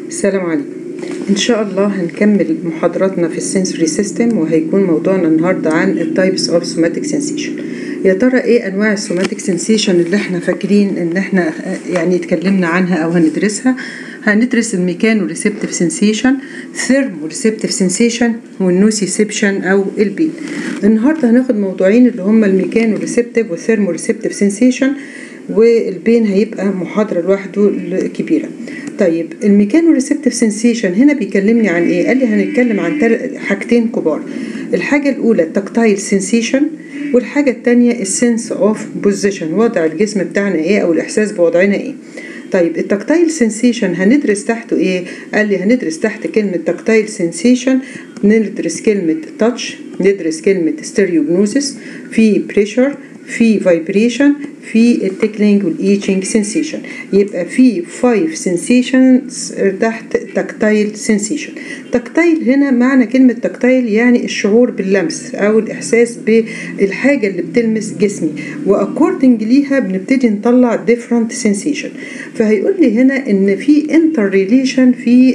السلام عليكم. ان شاء الله هنكمل محاضراتنا في السنسوري سيستم، وهيكون موضوعنا النهارده عن التايبس اوف سوماتيك سنسيشن. يا ترى ايه انواع السوماتيك سنسيشن اللي احنا فاكرين ان احنا يعني اتكلمنا عنها او هندرسها؟ هندرس الميكانو ريسبتيف سنسيشن، ثيرمو ريسبتيف سنسيشن، والنوسيسبشن او البين. النهارده هناخد موضوعين اللي هما الميكانو ريسبتيف والثيرمو ريسبتيف سنسيشن، والبين هيبقى محاضرة لوحده كبيرة. طيب الميكانو ريسبتيف سنسيشن هنا بيكلمني عن ايه؟ قال لي هنتكلم عن حاجتين كبار. الحاجة الأولى التكتايل سنسيشن، والحاجة التانية السنس اوف بوزيشن، وضع الجسم بتاعنا ايه او الإحساس بوضعنا ايه. طيب التكتايل سنسيشن هندرس تحته ايه؟ قال لي هندرس تحت كلمة تكتايل سنسيشن ندرس كلمة تاتش، ندرس كلمة ستيريوجنوسيس، في بريشر، في فايبريشن، في التيكلينج والايتشنج سنسيشن. يبقى في 5 سنسيشنز تحت تكتايل سنسيشن. تكتايل هنا معنى كلمة تكتايل يعني الشعور باللمس او الاحساس بالحاجة اللي بتلمس جسمي، واكوردنج ليها بنبتدي نطلع different sensation. فهيقول لي هنا ان في انتر ريليشن في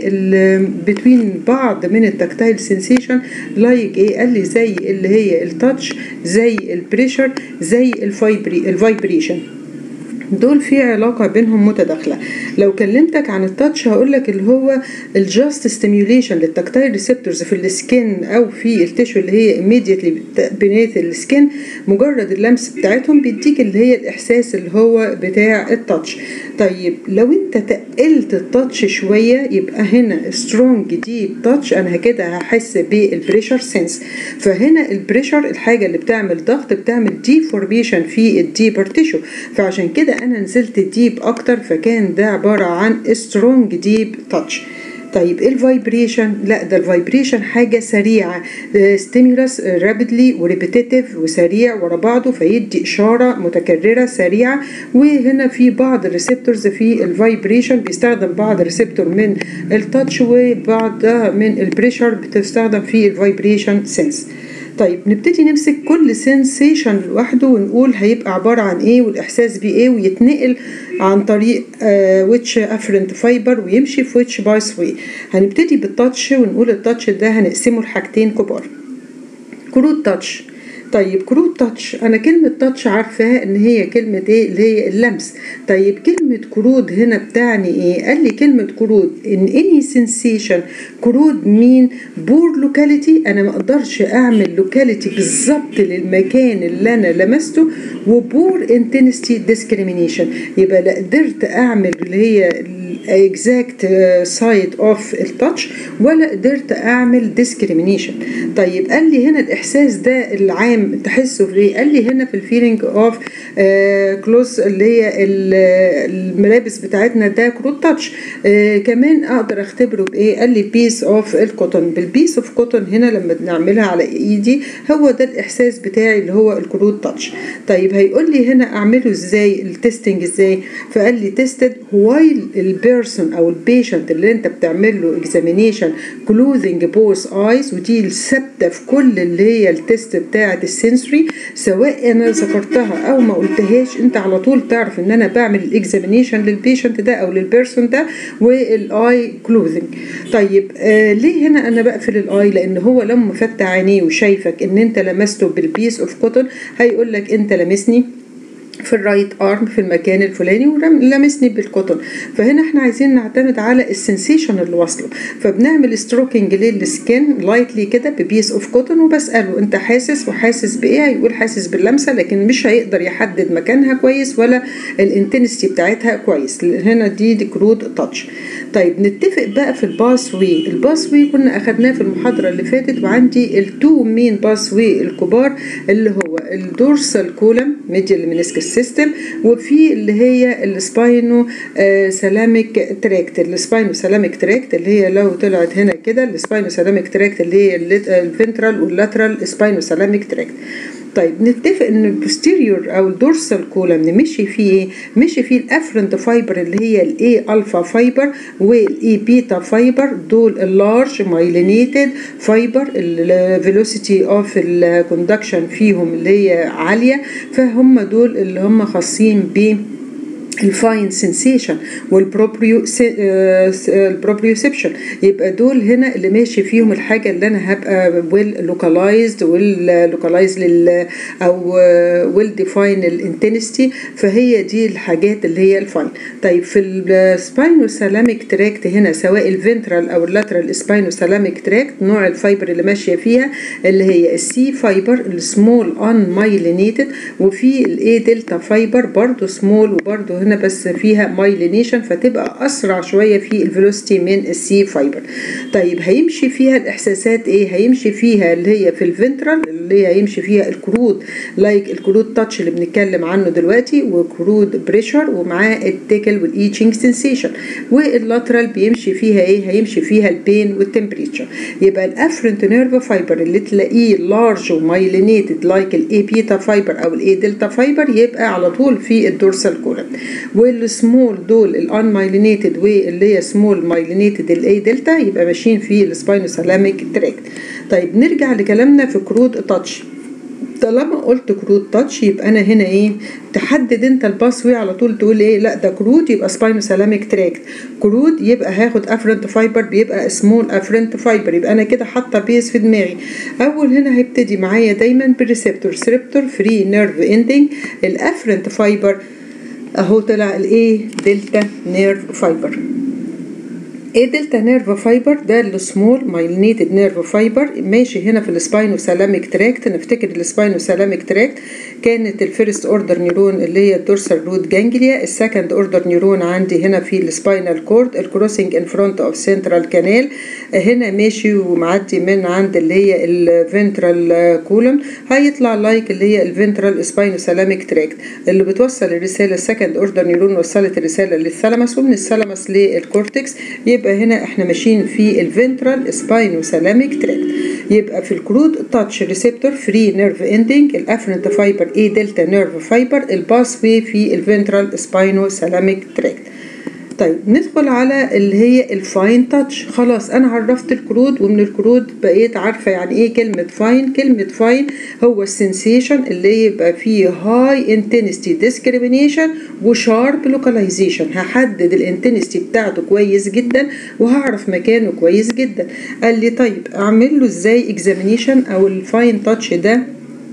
بين بعض من التكتايل سنسيشن، لايك ايه؟ قال لي زي اللي هي التاتش، زي البريشر، زي الفايبريشن. دول في علاقة بينهم متداخلة. لو كلمتك عن التاتش هقولك اللي هو الجاست ستيميوليشن للتكتايل ريسبتورز في السكين او في التشو اللي هي immediately beneath السكين، مجرد اللمس بتاعتهم بيديك اللي هي الاحساس اللي هو بتاع التاتش. طيب لو انت تقلت التاتش شوية يبقى هنا سترونج ديب تاتش، انا كده هحس بالبريشر سنس. فهنا البريشر الحاجة اللي بتعمل ضغط بتعمل ديفورميشن في الديبر تيشو، فعشان كده انا نزلت ديب اكتر، فكان ده عبارة عن سترونج ديب تاتش. طيب الفايبريشن، لا ده الفايبريشن حاجة سريعة، ستيمولس رابيدلي وريبيتيتيف وسريع ورا بعضه، فيدي إشارة متكررة سريعة. وهنا في بعض الريسبتورز في الفايبريشن بيستخدم بعض ريسبتور من التاتش، وبعض من البريشر بتستخدم في الفايبريشن سنس. طيب نبتدي نمسك كل سنسيشن لوحده ونقول هيبقى عبارة عن ايه والاحساس بايه، ويتنقل عن طريق which afferent fiber ويمشي في which pathway. هنبتدي بالتاتش ونقول التاتش ده هنقسمه لحاجتين كبار. كروت تاتش. طيب كروت تاتش، انا كلمة تاتش عارفاها ان هي كلمة ايه؟ اللي هي اللمس. طيب كلمة كرود هنا بتعني ايه؟ قال لي كلمة كرود in any sensation كرود مين بور لوكاليتي، انا ما اقدرش اعمل لوكاليتي بالظبط للمكان اللي انا لمسته، وبور انتنستي ديسكريمينيشن، يبقى لا قدرت اعمل اللي هي exact side of التاتش ولا قدرت اعمل discrimination. طيب قال لي هنا الاحساس ده العام تحسه في ايه؟ قال لي هنا في الفيلينج اوف كلوز اللي هي الملابس بتاعتنا، ده كروت تاتش. كمان اقدر اختبره بايه؟ قال لي بيس اوف الكوتون. بالبيس اوف كوتون هنا لما بنعملها على ايدي هو ده الاحساس بتاعي اللي هو الكروت تاتش. طيب هيقول لي هنا اعمله ازاي التستنج ازاي؟ فقال لي تيستد وايل البيرسون او البيشنت اللي انت بتعمل له اكزامينيشن كلوزنج بوث ايز، ودي الثابته في كل اللي هي التست بتاعه السنسوري، سواء انا ذكرتها او ما قلتهاش انت على طول تعرف ان انا بعمل الاكزامينيشن للبيشنت ده او للبيرسون ده والاي كلوزنج. طيب ليه هنا انا بقفل الاي؟ لان هو لما فتح عينيه وشايفك ان انت لمسته بالبيس اوف كوتون هيقول لك انت لمسني في الرايت ارم في المكان الفلاني ولمسني بالكوتون. فهنا احنا عايزين نعتمد على السنسيشن اللي واصله، فبنعمل ستروكينج للسكين لايتلي كده ببيس اوف كوتون، وبساله انت حاسس وحاسس بايه؟ هيقول حاسس باللمسه، لكن مش هيقدر يحدد مكانها كويس ولا الانتنستي بتاعتها كويس. هنا دي كرود تاتش. طيب نتفق بقى في الباس واي. الباس واي كنا اخدناه في المحاضره اللي فاتت، وعندي التو مين باس واي الكبار اللي هو الدورسال كولم ميديال منسكس سيستم، وفي اللي هي السباينو سلاميك تراكت. السباينو سلاميك تراكت اللي هي لو طلعت هنا كده السباينو سلاميك تراكت اللي هي الفنترال واللاترال سباينو سلاميك تراكت. طيب نتفق ان البوستيريور او الدورسال كولم مشي فيه ايه؟ مشي فيه الافرنت فايبر اللي هي الاي الفا فايبر والاي بيتا فايبر، دول اللارج مايلينيتد فايبر، الفيلوسيتي اوف الكوندكشن فيهم اللي هي عاليه، فهم دول اللي هم خاصين ب الفاين سنسيشن والبروبريوسبشن، يبقى دول هنا اللي ماشي فيهم الحاجه اللي انا هبقى ويل لوكالايزد او ويل ديفاين الانتنستي، فهي دي الحاجات اللي هي الفاين. طيب في السباينوثالاميك تراكت هنا سواء الفنترال او اللاترال سباينوثالاميك تراكت، نوع الفايبر اللي ماشيه فيها اللي هي السي فايبر السمول ان مايلينيتد، وفي الاي دلتا فايبر برضو سمول وبرضو هنا بس فيها مايلينيشن فتبقى اسرع شويه في الفيلوسيتي من السي فايبر. طيب هيمشي فيها الاحساسات ايه؟ هيمشي فيها اللي هي في الفنترال اللي هيمشي فيها الكرود لايك الكرود تاتش اللي بنتكلم عنه دلوقتي، وكرود بريشر ومعاه التيكل والايتشنج سنسيشن. واللاترال بيمشي فيها ايه؟ هيمشي فيها البين والتمبريتشر. يبقى الافرنت نيرف فايبر اللي تلاقيه لارج ومايلينيتد لايك الاي بيتا فايبر او الاي دلتا فايبر يبقى على طول في الدورسال كولم، والسمول دول الان مايلينيتد واللي هي سمول مايلينيتد الاي دلتا يبقى ماشيين في السباينوثالاميك تراكت. طيب نرجع لكلامنا في كرود تاتش. طالما قلت كرود تاتش يبقى انا هنا ايه؟ تحدد انت الباسوي على طول، تقول ايه؟ لا ده كرود يبقى سباينوثالاميك تراكت، كرود يبقى هاخد افرنت فايبر بيبقى سمول افرنت فايبر، يبقى انا كده حاطه بيز في دماغي. اول هنا هيبتدي معايا دايما بالريسبتور، ريسبتور فري نيرف اندنج، الافرنت فايبر اهو طلع الايه دلتا نيرف فايبر. ايه دلتا نيرف فايبر ده السمول مايلينيتد نيرف فايبر ماشي هنا في السباينوثالاميك تراكت. نفتكر السباينوثالاميك تراكت كانت الفيرست اوردر نيرون اللي هي الدورسال روت جانجليا، السكند اوردر نيرون عندي هنا في السباينال كورد الكروسنج ان فرونت اوف سنترال كانال، هنا ماشي ومعدي من عند اللي هي الفنترال كولوم، هيطلع لايك اللي هي الفنترال سباينوثالاميك تراكت اللي بتوصل الرساله السكند اوردر نيرون وصلت الرساله للثالاموس ومن الثالاموس للكورتكس. يبقى هنا احنا ماشيين في الفنترال سباينوثالاميك تراكت. يبقى في الكرود تاتش ريسبتور فري نيرف اندنج، الافرنت فايبر اي دلتا نيرف فايبر، الباس واي في الفنترال سباينوثالاميك تراكت. طيب ندخل على اللي هي الفاين تاتش. خلاص انا عرفت الكرود، ومن الكرود بقيت عارفه يعني ايه كلمه فاين. كلمه فاين هو السنسيشن اللي يبقى فيه هاي انتنستي ديسكريميشن وشارب لوكاليزيشن، هحدد الانتنستي بتاعته كويس جدا وهعرف مكانه كويس جدا. قال لي طيب اعمل له ازاي اكزامينيشن او الفاين تاتش ده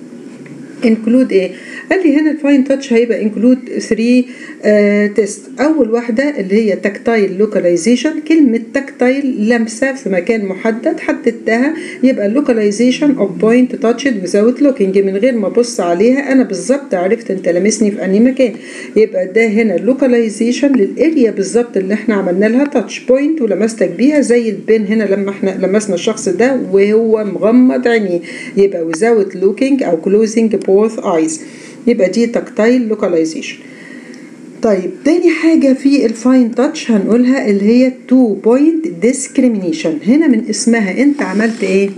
انكلود ايه؟ قال لي هنا الفاين تاتش هيبقى انكلود 3 تيست. اول واحده اللي هي تاكتايل لوكاليزيشن، كلمه تاكتايل لمسه في مكان محدد حددتها، يبقى اللوكاليزيشن اوف بوينت تاتشد ويزاوت لوكينج، من غير ما ابص عليها انا بالظبط عرفت انت لامسني في انهي مكان. يبقى ده هنا اللوكاليزيشن للاريا بالظبط اللي احنا عملنا لها تاتش بوينت ولمستك بيها، زي البين هنا لما احنا لمسنا الشخص ده وهو مغمض عينيه، يبقى ويزاوت لوكينج او كلوزنج بوث ايز، يبقى دي تاكتايل لوكاليزيشن. طيب تاني حاجة في الفاين تاتش هنقولها اللي هي 2 بوينت ديسكريمينيشن. هنا من اسمها انت عملت ايه؟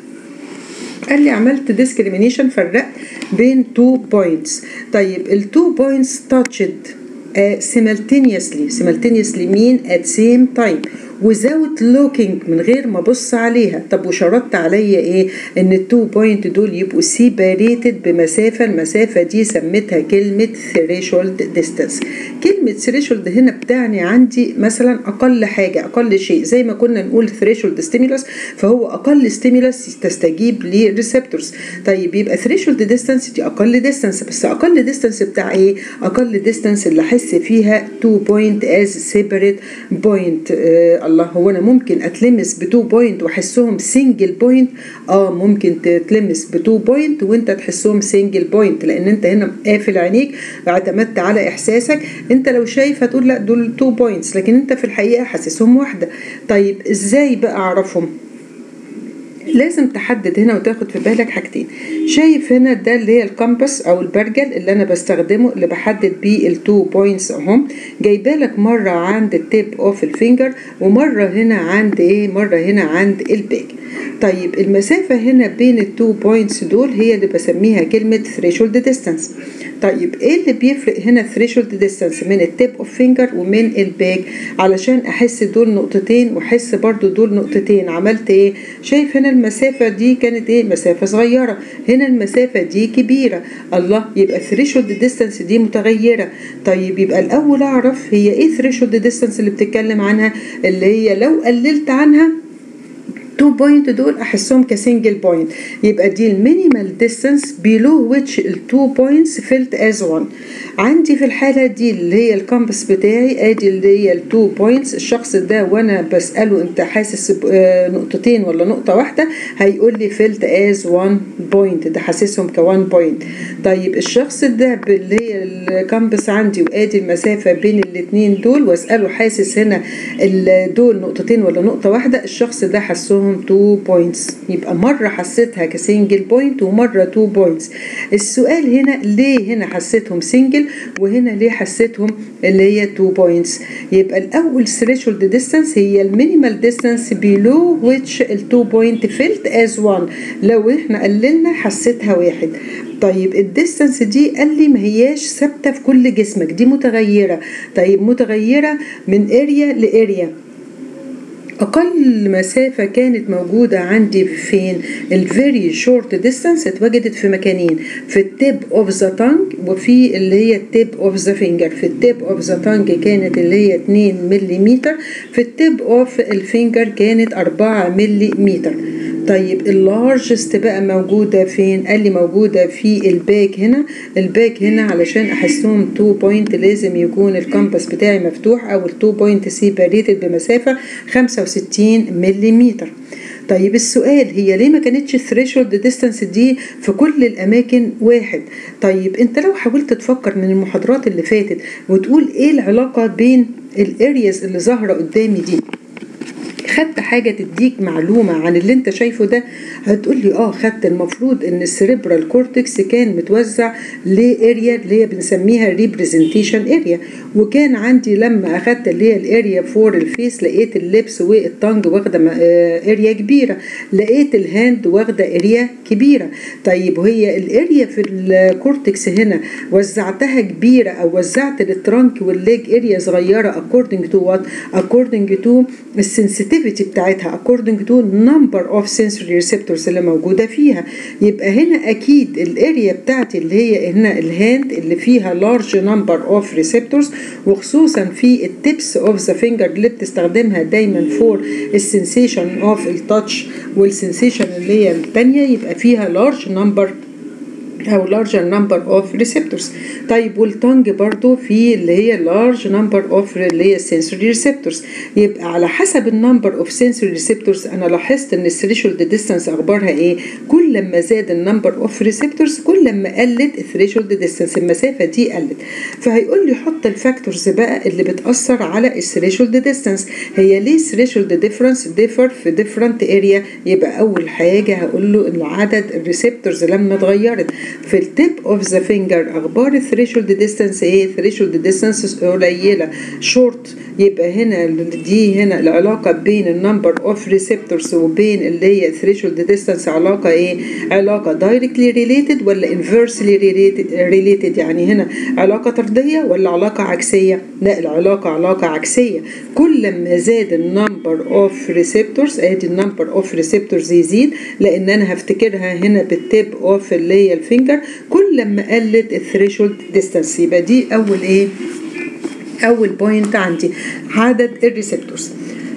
قال لي عملت ديسكريمينيشن، فرقت بين 2 بوينتس. طيب ال 2 بوينتس تاتشد simultaneously mean at same time without looking، من غير ما ابص عليها. طب وشرطت عليا ايه؟ ان التو بوينت دول يبقوا separated بمسافه، المسافه دي سميتها كلمه threshold distance. كلمه threshold هنا بتعني عندي مثلا اقل حاجه، اقل شيء، زي ما كنا نقول threshold stimulus فهو اقل stimulus تستجيب للريسبتورز. طيب يبقى threshold distance دي اقل distance، بس اقل distance بتاع ايه؟ اقل distance اللي احس فيها 2 point as separate point. الله، هو انا ممكن اتلمس ب2 بوينت واحسهم سنجل بوينت؟ ممكن تتلمس ب2 بوينت وانت تحسهم سنجل بوينت، لان انت هنا قافل عينيك واعتمدت على احساسك. انت لو شايف هتقول لا دول 2 بوينتس، لكن انت في الحقيقه حاسسهم واحده. طيب ازاي بقى اعرفهم؟ لازم تحدد هنا وتاخد في بالك حاجتين. شايف هنا ده اللي هي الكامبس او البرجل اللي انا بستخدمه اللي بحدد بيه ال2 بوينتس اهم، جايبالك مره عند التيب اوف الفينجر ومره هنا عند ايه؟ مره هنا عند الباك. طيب المسافة هنا بين التو بوينتس دول هي اللي بسميها كلمة threshold distance. طيب ايه اللي بيفرق هنا threshold distance من التيب اوف فينجر ومن الباك؟ علشان احس دول نقطتين واحس برضو دول نقطتين عملت ايه؟ شايف هنا المسافة دي كانت ايه؟ مسافة صغيرة، هنا المسافة دي كبيرة. الله، يبقى threshold distance دي متغيرة. طيب يبقى الاول اعرف هي ايه threshold distance اللي بتتكلم عنها، اللي هي لو قللت عنها 2 بوينت دول احسهم كسنجل بوينت، يبقى دي المينيمال ديستانس below which ال 2 points felt as one. عندي في الحالة دي اللي هي الكامبس بتاعي ادي اللي هي ال 2 بوينتس، الشخص ده وانا بسأله انت حاسس نقطتين ولا نقطة واحدة هيقول لي felt as one point، ده حاسسهم ك 1 بوينت. طيب الشخص ده اللي هي الكامبس عندي وادي المسافة بين الاتنين دول واسأله حاسس هنا دول نقطتين ولا نقطة واحدة، الشخص ده حسهم 2 بوينتس، يبقى مرة حسيتها كسنجل بوينت ومرة 2 بوينتس. السؤال هنا ليه هنا حسيتهم سنجل وهنا ليه حسيتهم اللي هي 2 بوينتس؟ يبقى الأول threshold distance هي المينيمال distance below which ال 2 بوينت felt as one، لو احنا قللنا حسيتها واحد. طيب الديستانس دي قال لي ما هياش ثابتة في كل جسمك، دي متغيرة. طيب متغيرة من اريا لاريا. أقل مسافة كانت موجودة عندي فين؟ الفيري شورت ديستانس اتوجدت في مكانين، في التيب اوف ذا تانج وفي اللي هي التيب اوف ذا فينجر. في التيب اوف ذا تانج كانت اللي هي 2 ملم، في التيب اوف الفينجر كانت 4 ملم. طيب اللارجست بقى موجودة فين؟ قال لي موجودة في الباك هنا. الباك هنا علشان احسهم 2 بوينت لازم يكون الكامبس بتاعي مفتوح او ال 2 بوينت سيباريتد بمسافة 65 ملم. طيب السؤال هي ليه ما كانتش الثريشولد ديستانس دي في كل الاماكن واحد؟ طيب انت لو حاولت تفكر من المحاضرات اللي فاتت وتقول ايه العلاقة بين الارياز اللي ظاهرة قدامي دي، خدت حاجة تديك معلومة عن اللي انت شايفه ده؟ هتقول لي خدت. المفروض ان السيريبرال كورتكس كان متوزع لاريا اللي هي بنسميها ريبريزنتيشن اريا، وكان عندي لما اخدت اللي هي الاريا فور الفيس لقيت اللبس والتانج واخده اريا كبيره، لقيت الهاند واخده اريا كبيره. طيب وهي الاريا في الكورتكس هنا وزعتها كبيره او وزعت الترانك والليج اريا صغيره according to what؟ according to السنسيتيفيتي بتاعتها، according to number of sensory receptors اللي موجودة فيها. يبقى هنا أكيد الاريا بتاعتي اللي هي هنا الهاند اللي فيها large number of receptors، وخصوصا في التيبس of the finger اللي بتستخدمها دايما for السنسيشن of التاتش والسنسيشن اللي هي التانية، يبقى فيها large number أو larger number of receptors. طيب والتانج برضو في اللي هي large number of اللي هي sensory receptors. يبقى على حسب النمبر of sensory receptors أنا لاحظت إن الثريشولد distance أخبارها إيه؟ كل ما زاد النمبر of receptors كل ما قلت الثريشولد distance، المسافة دي قلت. فهيقول لي حط الفاكتورز بقى اللي بتأثر على الثريشولد distance. هي ليه الثريشولد difference differ في different area؟ يبقى أول حاجة هقول له إن عدد الريسبتورز لما اتغيرت. في التيب اوف ذا فينجر اخبار الثريشولد ديستانس ايه؟ الثريشولد ديستانس قليله شورت، يبقى هنا دي هنا العلاقه بين النمبر اوف ريسبتورز وبين اللي هي الثريشولد ديستانس علاقه ايه؟ علاقه دايركتلي ريليتد ولا انفيرسلي ريليتد؟ يعني هنا علاقه طرديه ولا علاقه عكسيه؟ لا، العلاقه علاقه عكسيه. كل ما زاد النمبر اوف ريسبتورز ادي النمبر اوف ريسبتورز يزيد، لان انا هفتكرها هنا بالتيب اوف اللي هي الفينجر، كل ما قلت الثريشولد ديستانس. يبقى دي اول ايه؟ اول بوينت عندي عدد الريسبتورز.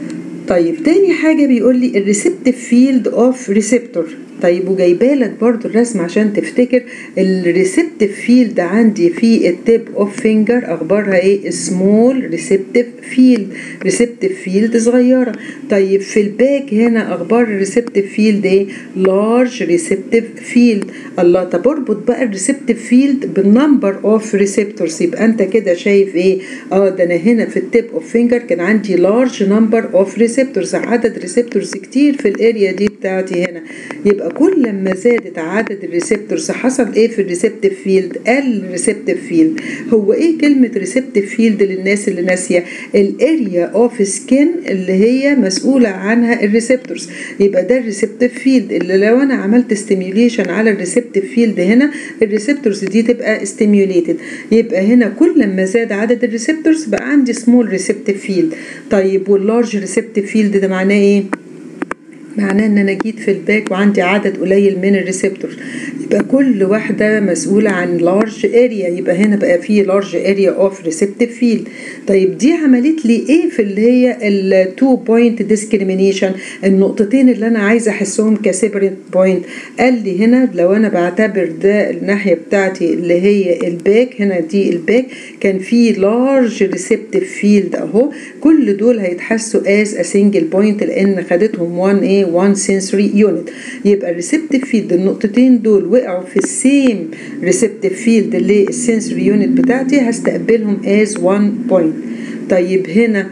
طيب تاني حاجه بيقول لي الريسبتيف فيلد اوف ريسبتور. طيب وجايبالك برضو الرسم عشان تفتكر الريسبتيف فيلد عندي في التيب اوف فينجر اخبارها ايه؟ سمول ريسبتيف فيلد، ريسبتيف فيلد صغيره. طيب في الباك هنا اخبار الريسبتيف فيلد ايه؟ لارج ريسبتيف فيلد. الله، طب اربط بقى الريسبتيف فيلد بالنمبر اوف ريسبتورز، يبقى انت كده شايف ايه؟ ده انا هنا في التيب اوف فينجر كان عندي لارج نمبر اوف ريسبتورز، عدد ريسبتورز كتير في الاريا دي بتاعتي هنا. يبقى كل ما زادت عدد الريسبتورز حصل ايه في الريسبتيف فيلد؟ قل الريسبتيف فيلد. هو ايه كلمة ريسبتيف فيلد للناس اللي ناسية؟ الاريا اوف سكين اللي هي مسؤولة عنها الريسبتورز. يبقى ده الريسبتيف فيلد اللي لو انا عملت ستيميوليشن على الريسبتيف فيلد هنا الريسبتورز دي تبقى ستيميوليتد. يبقى هنا كل ما زاد عدد الريسبتورز بقى عندي سمول ريسبتيف فيلد. طيب واللارج ريسبتيف فيلد ده معناه ايه؟ معناه ان انا جيت في الباك وعندي عدد قليل من الريسبتورز، يبقى كل واحده مسؤوله عن لارج اريا، يبقى هنا بقى في لارج اريا اوف ريسبتيف فيلد. طيب دي عملت لي ايه في اللي هي التو بوينت ديسكريمينيشن، النقطتين اللي انا عايزه احسهم كسيبريت بوينت؟ قال لي هنا لو انا بعتبر ده الناحيه بتاعتي اللي هي الباك، هنا دي الباك كان في لارج ريسبتيف فيلد اهو، كل دول هيتحسوا از ا سنجل بوينت لان خدتهم 1 ايه 1 sensory unit. يبقى الريسبتيف فيلد النقطتين دول وقعوا في السيم ريسبتيف فيلد اللي السنسوري يونت بتاعتي هستقبلهم as 1 point. طيب هنا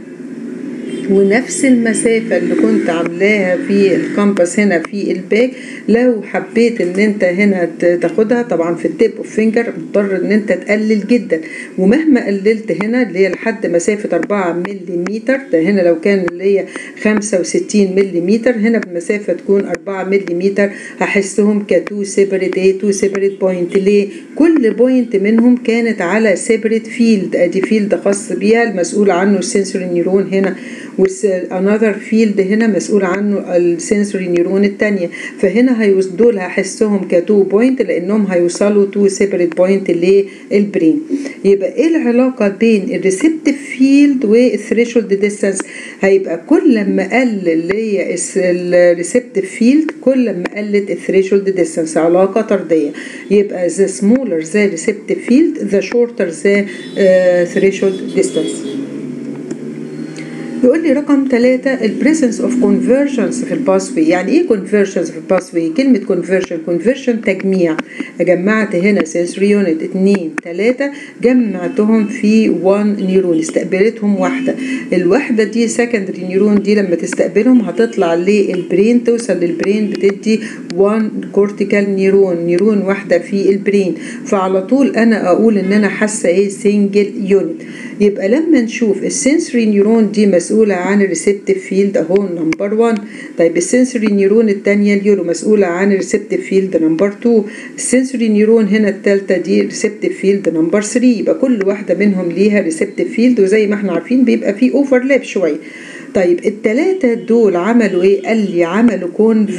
ونفس المسافة اللي كنت عاملاها في الكامبس هنا في الباك، لو حبيت ان انت هنا تاخدها طبعا في التيب اوف فينجر مضطر ان انت تقلل جدا، ومهما قللت هنا اللي هي لحد مسافة 4 ملم، ده هنا لو كان اللي هي 65 ملم هنا بمسافة تكون 4 ملم هحسهم كتو سيبريت ايه تو سيبريت بوينت. ليه؟ كل بوينت منهم كانت على سيبريت فيلد، ادي فيلد خاص بيها المسؤول عنه السنسوري نيرون هنا، another field هنا مسؤول عنه السنسوري نيرون التانية، فهنا دول هحسهم كتو بوينت لانهم هيوصلوا تو سيبريت بوينت للبرين. يبقى ايه العلاقة بين الريسبتيف فيلد والثريشولد ديستانس؟ هيبقى كل ما قل اللي هي الريسبتيف فيلد كل ما قلت الثريشولد ديستانس، علاقة طردية. يبقى the smaller the receptive field the shorter the threshold distance. يقول لي رقم 3 البريسنس اوف كونفرجنس في الباسوي. يعني ايه كونفرجنس في الباسوي؟ كلمه كونفرجن تجميع. جمعت هنا سنسوري يونت 2 3 جمعتهم في 1 نيرون استقبلتهم واحده، الواحده دي سكندري نيرون دي لما تستقبلهم هتطلع للبرين، توصل للبرين بتدي 1 كورتيكال نيرون واحده في البرين، فعلى طول انا اقول ان انا حاسه ايه سنجل يونت. يبقى لما نشوف السنسوري نيرون دي مسؤولة عن الريسبتيف فيلد اهو نمبر 1. طيب السنسوري نيرون الثانية اليورو مسؤولة عن الريسبتيف فيلد نمبر 2. السنسوري نيرون هنا الثالثة دي ريسبتيف فيلد نمبر 3. يبقى كل واحدة منهم ليها ريسبتيف فيلد، وزي ما احنا عارفين بيبقى فيه اوفرلاب شوية. طيب الثلاثة دول عملوا ايه؟ قال لي عملوا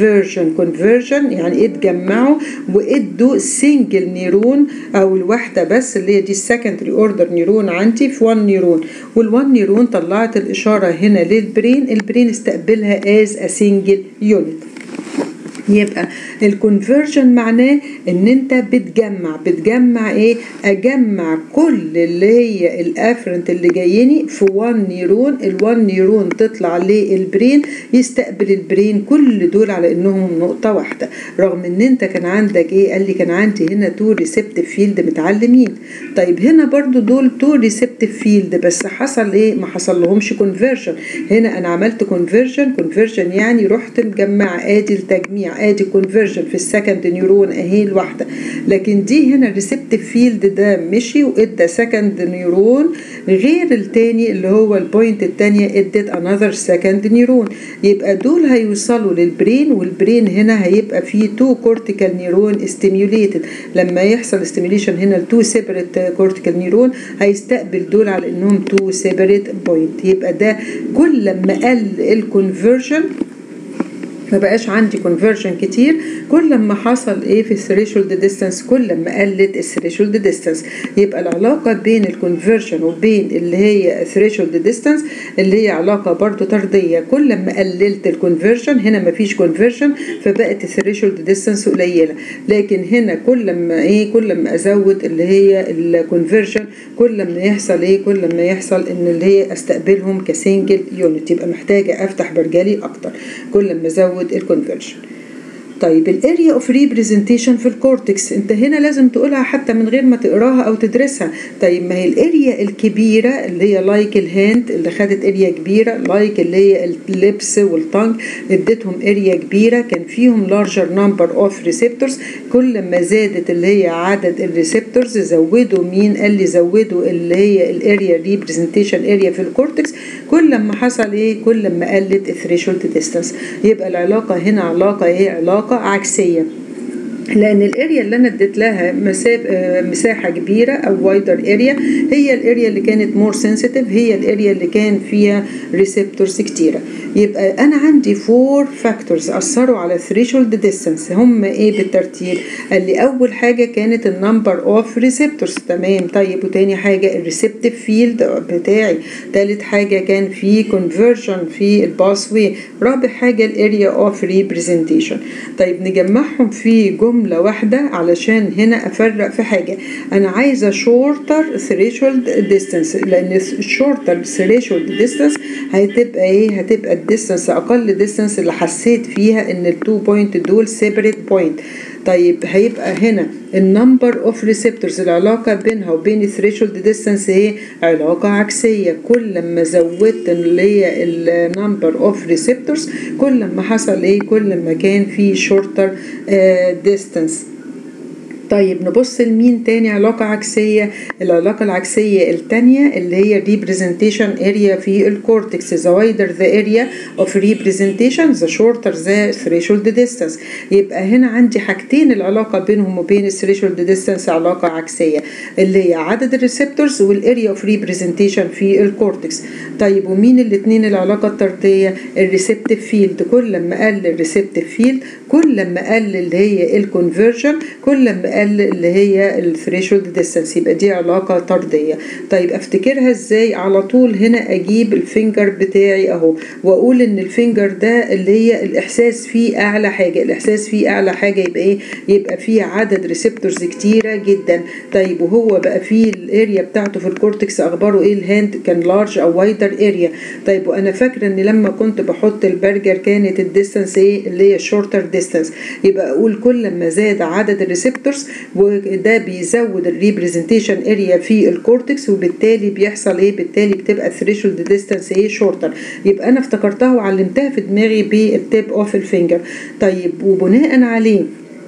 كونفرجن يعني اتجمعوا وادوا سنجل نيرون او الواحدة بس اللي هي دي السكندري اوردر نيرون عندي في 1 نيرون، وال1 نيرون طلعت الاشارة هنا للبرين، البرين استقبلها as a single unit. يبقى الكونفرجن معناه ان انت بتجمع ايه؟ اجمع كل اللي هي الافرنت اللي جايني في 1 نيرون، ال1 نيرون تطلع للبرين يستقبل البرين كل دول على انهم نقطه واحده، رغم ان انت كان عندك ايه؟ قال لي كان عندي هنا 2 ريسبتيف فيلد متعلمين. طيب هنا برضو دول 2 ريسبتيف فيلد بس حصل ايه؟ ما حصل لهمش كونفرجن. هنا انا عملت كونفرجن يعني رحت مجمعه، ادي التجميع ادي كونفرجن في السكند نيورون اهي الواحده، لكن دي هنا الريسبتيف فيلد ده مشي وادى سكند نيورون غير التاني اللي هو البوينت التانية ادت انذر سكند نيورون. يبقى دول هيوصلوا للبرين، والبرين هنا هيبقى فيه 2 كورتيكال نيورون ستيميوليتد. لما يحصل ستيميوليشن هنا ل 2 سيبريت كورتيكال نيورون هيستقبل دول على انهم 2 سيبريت بوينت. يبقى ده كل ما قل الكونفرجن ما بقاش عندي كونفرجن كتير، كل ما حصل ايه في الثريشولد ديستانس كل ما قلت الثريشولد ديستانس. يبقى العلاقه بين الكونفرجن وبين اللي هي الثريشولد ديستانس اللي هي علاقه برضو طرديه، كل ما قللت الكونفرجن هنا ما فيش كونفرجن فبقت الثريشولد ديستانس قليله، لكن هنا كل ما ازود اللي هي الكونفرجن كل ما يحصل ان اللي هي استقبلهم كسنجل يونت، يبقى محتاجه افتح برجلي اكتر كل ما ازود الكونفرجن. طيب الاريا اوف ريبريزنتيشن في الكورتكس انت هنا لازم تقولها حتى من غير ما تقراها او تدرسها. طيب ما هي الاريا الكبيره اللي هي لايك الهاند اللي خدت اريا كبيره، لايك اللي هي اللبس والتانج اديتهم اريا كبيره، كان فيهم لارجر نمبر اوف ريسبتورز. كل ما زادت اللي هي عدد الريسبتورز زودوا مين؟ قال لي زودوا اللي هي الاريا ريبريزنتيشن اريا في الكورتكس. كل ما حصل ايه؟ كل ما قلت الثريشولد ديستانس. يبقى العلاقه هنا علاقه ايه؟ علاقه عكسيه، لان الاريا اللي انا اديت لها مساحه كبيره او وايدر اريا هي الاريا اللي كانت مور سنسيتيف، هي الاريا اللي كان فيها ريسبتورز كتيره. يبقى انا عندي 4 فاكتورز اثروا على الثريشولد ديستانس. هم ايه بالترتيب؟ قال لي اول حاجه كانت النمبر اوف ريسبتورز، تمام. طيب وتاني حاجه الريسبتيف فيلد بتاعي، تالت حاجه كان في كونفرجن في الباس واي، رابع حاجه الاريا اوف ريبريزنتيشن. طيب نجمعهم في جملة واحدة علشان هنا أفرق في حاجة. أنا عايزة shorter threshold distance، لأن shorter threshold distance هتبقى إيه؟ هتبقى الديستانس أقل distance اللي حسيت فيها إن التو بوينت دول separate point. طيب هيبقى هنا النمبر اوف ريسبتورز العلاقة بينها وبين الثريشولد ديستانس ايه؟ علاقة عكسية. كل ما زودت اللي هي النمبر اوف ريسبتورز كل ما حصل ايه؟ كل ما كان في شورتر ديستانس. طيب نبص لمين تاني علاقة عكسية؟ العلاقة العكسية التانية اللي هي representation area في الكورتكس. the wider the area of representation the shorter the threshold distance. يبقى هنا عندي حاجتين العلاقة بينهم وبين threshold distance علاقة عكسية، اللي هي عدد الريسبتورز والاريا of representation في الكورتكس. طيب ومين الاتنين العلاقة الطردية؟ الريسبتيف فيلد. كل ما قل الريسبتيف فيلد كل ما قل اللي هي الكونفرجن كل ما اللي هي الثريشولد ديستانس. يبقى دي علاقة طردية. طيب افتكرها ازاي؟ على طول هنا اجيب الفينجر بتاعي اهو واقول ان الفينجر ده اللي هي الاحساس فيه اعلى حاجة، الاحساس فيه اعلى حاجة يبقى ايه؟ يبقى فيه عدد ريسبتورز كتيرة جدا. طيب وهو بقى فيه الاريا بتاعته في الكورتكس اخباره ايه؟ الهاند كان لارج او وايدر اريا. طيب وانا فاكرة ان لما كنت بحط البرجر كانت الديستانس ايه؟ اللي هي شورتر ديستانس. يبقى اقول كل ما زاد عدد الريسبتورز وده بيزود الريبريزنتيشن اريا في الكورتكس، وبالتالي بيحصل ايه؟ بالتالي بتبقى الثريشولد ديستانس ايه؟ شورتر. يبقى انا افتكرتها وعلمتها في دماغي بالتيب اوف الفينجر. طيب وبناء عليه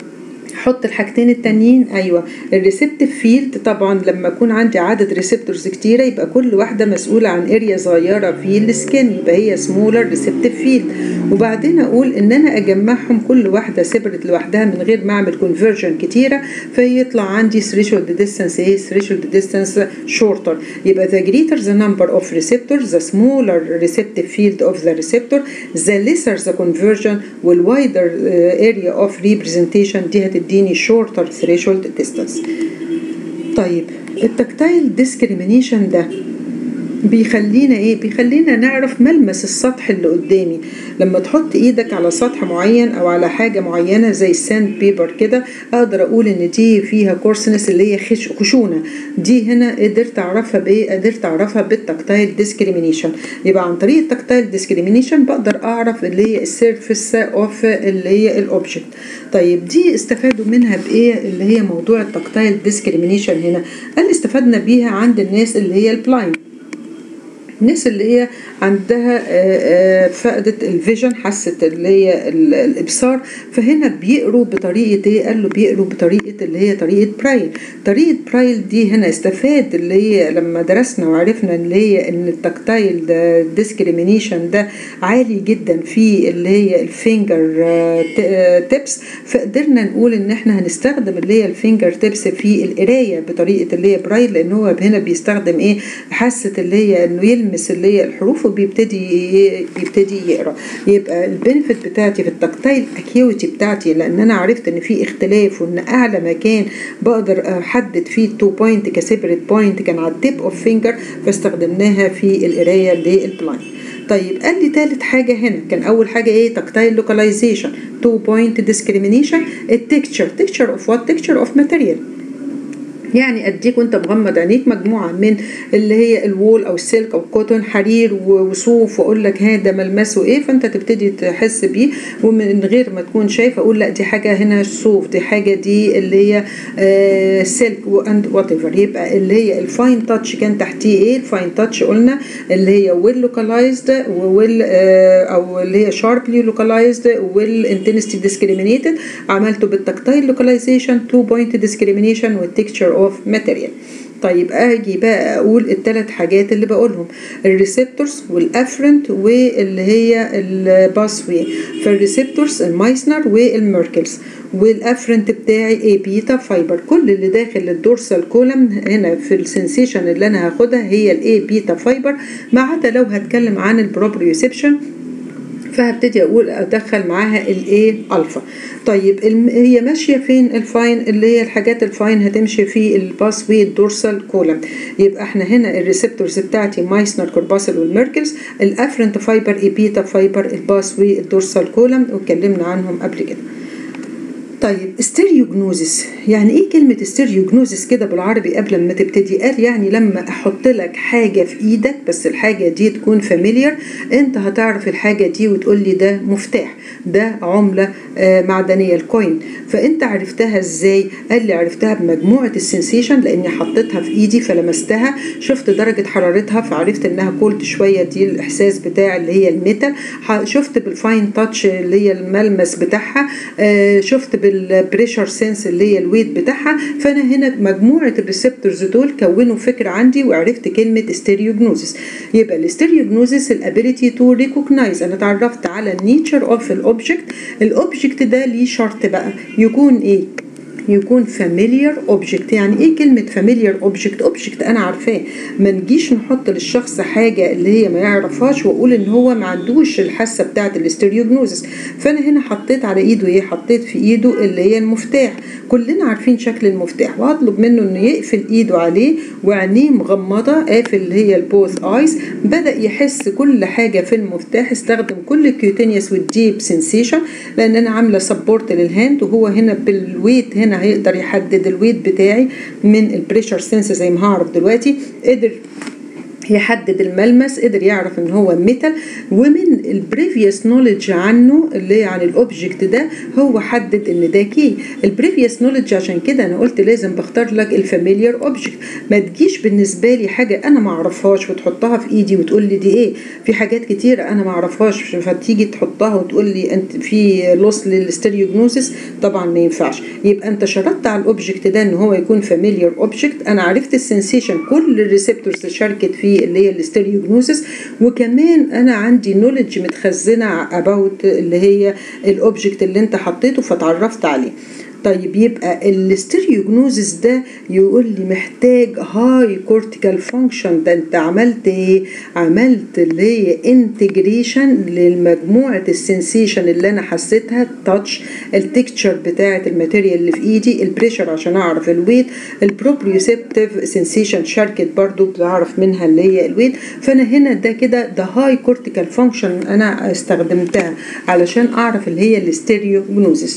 حط الحاجتين التانيين. ايوه الريسبتيف فيلد طبعا لما يكون عندي عدد ريسبتورز كتيره يبقى كل واحده مسؤوله عن اريا صغيره في السكين، يبقى هي سمولر ريسبتيف فيلد. وبعدين اقول ان انا اجمعهم كل واحده سيبريت لوحدها من غير ما اعمل كونفرجن كتيره، فيطلع عندي threshold distance ايه؟ threshold distance shorter. يبقى the greater the number of receptors the smaller receptive field of the receptor the lesser the conversion وال wider area of representation دي هتديني shorter threshold distance. طيب التكتايل ديسكريمينيشن ده بيخلينا ايه؟ بيخلينا نعرف ملمس السطح اللي قدامي. لما تحط ايدك على سطح معين او على حاجه معينه زي الساند بيبر كده اقدر اقول ان دي فيها كورسنس اللي هي خشونه. دي هنا قدرت اعرفها بايه؟ قدرت اعرفها بالتكتايل ديسكريمينيشن. يبقى عن طريق التكتايل ديسكريمينيشن بقدر اعرف اللي هي السيرفيس اوف اللي هي الاوبجكت. طيب دي استفادوا منها بايه؟ اللي هي موضوع التكتايل ديسكريمينيشن هنا قال استفدنا بيها عند الناس اللي هي البلايند، الناس اللي هي عندها فقدت الفيجن، حست اللي هي الابصار، فهنا بيقروا بطريقه ايه؟ قال له بيقروا بطريقه اللي هي طريقه برايل. طريقه برايل دي هنا استفاد اللي هي لما درسنا وعرفنا اللي هي ان التكتايل ديسكريمينيشن ده عالي جدا في اللي هي الفينجر تيبس، فقدرنا نقول ان احنا هنستخدم اللي هي الفينجر تيبس في القرايه بطريقه اللي هي برايل، لان هو هنا بيستخدم ايه؟ حاسه اللي هي انه يلمس اللي هي الحروف وبيبتدي يقرا. يبقى البنفيت بتاعتي في التكتايل اكيوتي بتاعتي لان انا عرفت ان في اختلاف وان اعلى مكان بقدر احدد فيه 2 بوينت كسيبريت بوينت كان على التيب اوف فينجر، فاستخدمناها في القرايه للبلايند. طيب قال لي تالت حاجة هنا كان أول حاجة إيه؟ تكتايل لوكاليزيشن، 2 بوينت ديسكريمينيشن، التكتشر، تكتشر اوف وات؟ تكتشر اوف ماتيريال. يعني اديك وانت مغمض عينيك مجموعه من اللي هي الوول او السلك او الكوتون حرير وصوف، واقول لك هذا ملمسه ايه، فانت تبتدي تحس بيه ومن غير ما تكون شايف اقول لا دي حاجه هنا صوف، دي حاجه دي اللي هي سلك واند وات ايفر. يبقى اللي هي الفاين تاتش كان تحتيه ايه؟ الفاين تاتش قلنا اللي هي ويل لوكالايزد ويل او اللي هي شاربلي لوكالايزد ويل انتنسيتي ديسكريمينيتد، عملته بالتكتايل لوكاليزيشن، 2 بوينت ديسكريمينيشن، والتكتشر اوف ماتيريال. طيب اجي بقى اقول الثلاث حاجات اللي بقولهم، الريسبتورز والافرنت واللي هي الباسوي. فالريسبتورز المايسنر والميركلز، والافرنت بتاعي اي بيتا فايبر. كل اللي داخل الدورسال كولم هنا في السنسيشن اللي انا هاخدها هي الاي بيتا فايبر، ما عدا لو هتكلم عن البروبريوسبشن فهبتدي اقول ادخل معاها الايه الفا. طيب هي ماشيه فين الفاين؟ اللي هي الحاجات الفاين هتمشي في الباسوي الدورسال كولم. يبقى احنا هنا الريسبتورز بتاعتي مايسنر كورباسل والميركلز، الافرنت فايبر اي بيتا فايبر، الباسوي الدورسال كولم واتكلمنا عنهم قبل كده. طيب استيريوجنوزيس، يعني ايه كلمة استيريوجنوزيس كده بالعربي قبل ما تبتدي؟ قال يعني لما احط لك حاجة في ايدك بس الحاجة دي تكون فاميليار، انت هتعرف الحاجة دي وتقول لي ده مفتاح، ده عملة معدنية الكوين، فانت عرفتها ازاي؟ قال لي عرفتها بمجموعة السنسيشن، لاني حطيتها في ايدي فلمستها شفت درجة حرارتها فعرفت انها كولد شوية، دي الاحساس بتاع اللي هي الميتال. شفت بالفاين تاتش اللي هي الملمس بتاعها، شفت بالبريشر سنس اللي هي الويت بتاعها. فانا هنا مجموعه الريسبتورز دول كونوا فكره عندي وعرفت كلمه استيريوجنوزيس. يبقى الاستيريوجنوزيس الابيليتي تو ريكوجنايز، انا اتعرفت على النيتشر اوف الاوبجكت. الاوبجكت ده ليه شرط بقى يكون ايه؟ يكون familiar object. يعني ايه كلمة familiar object؟ object انا عارفاه، ما نجيش نحط للشخص حاجة اللي هي ما يعرفهاش واقول ان هو ما عندوش الحاسة بتاعة الاستيريوجنوزيس. فانا هنا حطيت على ايده ايه؟ حطيت في ايده اللي هي المفتاح، كلنا عارفين شكل المفتاح، وهطلب منه انه يقفل ايده عليه وعينيه مغمضة، قافل اللي هي البوث ايز، بدأ يحس كل حاجة في المفتاح. استخدم كل الكيوتينيوس والديب سنسيشن لان انا عاملة سبورت للهاند، وهو هنا بالويت هنا هيقدر يحدد الويت بتاعي من البريشر سنس زي ما هعرف دلوقتي. قدر يحدد الملمس، قدر يعرف ان هو ميتال، ومن البريفيوس نوليدج عنه اللي هي عن الاوبجكت ده هو حدد ان ده كي. البريفيوس نوليدج عشان كده انا قلت لازم بختار لك الفاميليار اوبجكت. ما تجيش بالنسبه لي حاجه انا ما اعرفهاش وتحطها في ايدي وتقول لي دي ايه. في حاجات كتيره انا ما اعرفهاش فتيجي تحطها وتقول لي انت في لوس للستيريوجنوسيس، طبعا ما ينفعش. يبقى انت شرطت على الاوبجكت ده ان هو يكون فاميليار اوبجكت، انا عرفت السنسيشن كل الريسبتورز شاركت فيه اللي هي الاستيريوجنوسيس، وكمان انا عندي نوليدج متخزنه اباوت اللي هي الاوبجكت اللي انت حطيته فتعرفت عليه. طيب يبقى الاستيريوجنوزيس ده يقول لي محتاج هاي كورتيكال فانكشن. ده انت عملت ايه؟ عملت اللي هي انتجريشن للمجموعه السنسيشن اللي انا حسيتها، التاتش، التكتشر بتاعه الماتيريال اللي في ايدي، البريشر عشان اعرف الويت، البروبريوسبتيف سنسيشن شاركت برضو بعرف منها اللي هي الويت. فانا هنا ده كده ده هاي كورتيكال فانكشن انا استخدمتها علشان اعرف اللي هي الاستيريوجنوزيس.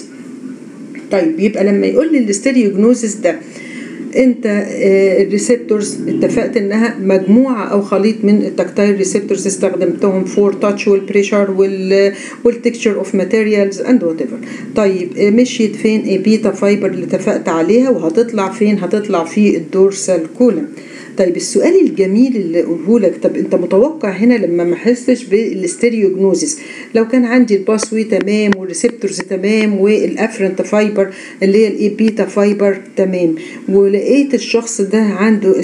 طيب يبقى لما يقول لي الاستيريوجنوزيس ده انت الريسبتورز اتفقت انها مجموعه او خليط من التكتايل ريسبتورز استخدمتهم فور تاتش والبريشر والتكتشر اوف ماتيريالز اند وات ايفر. طيب مشيت فين؟ اي بيتا فايبر اللي اتفقت عليها، وهتطلع فين؟ هتطلع في الدورسال كولم. طيب السؤال الجميل اللي اقوله لك، طب انت متوقع هنا لما ما احسش بالاستيريوجنوزيس لو كان عندي الباسوي تمام والريسبتورز تمام والافرنت فايبر اللي هي الاي بيتا فايبر تمام، ولقيت الشخص ده عنده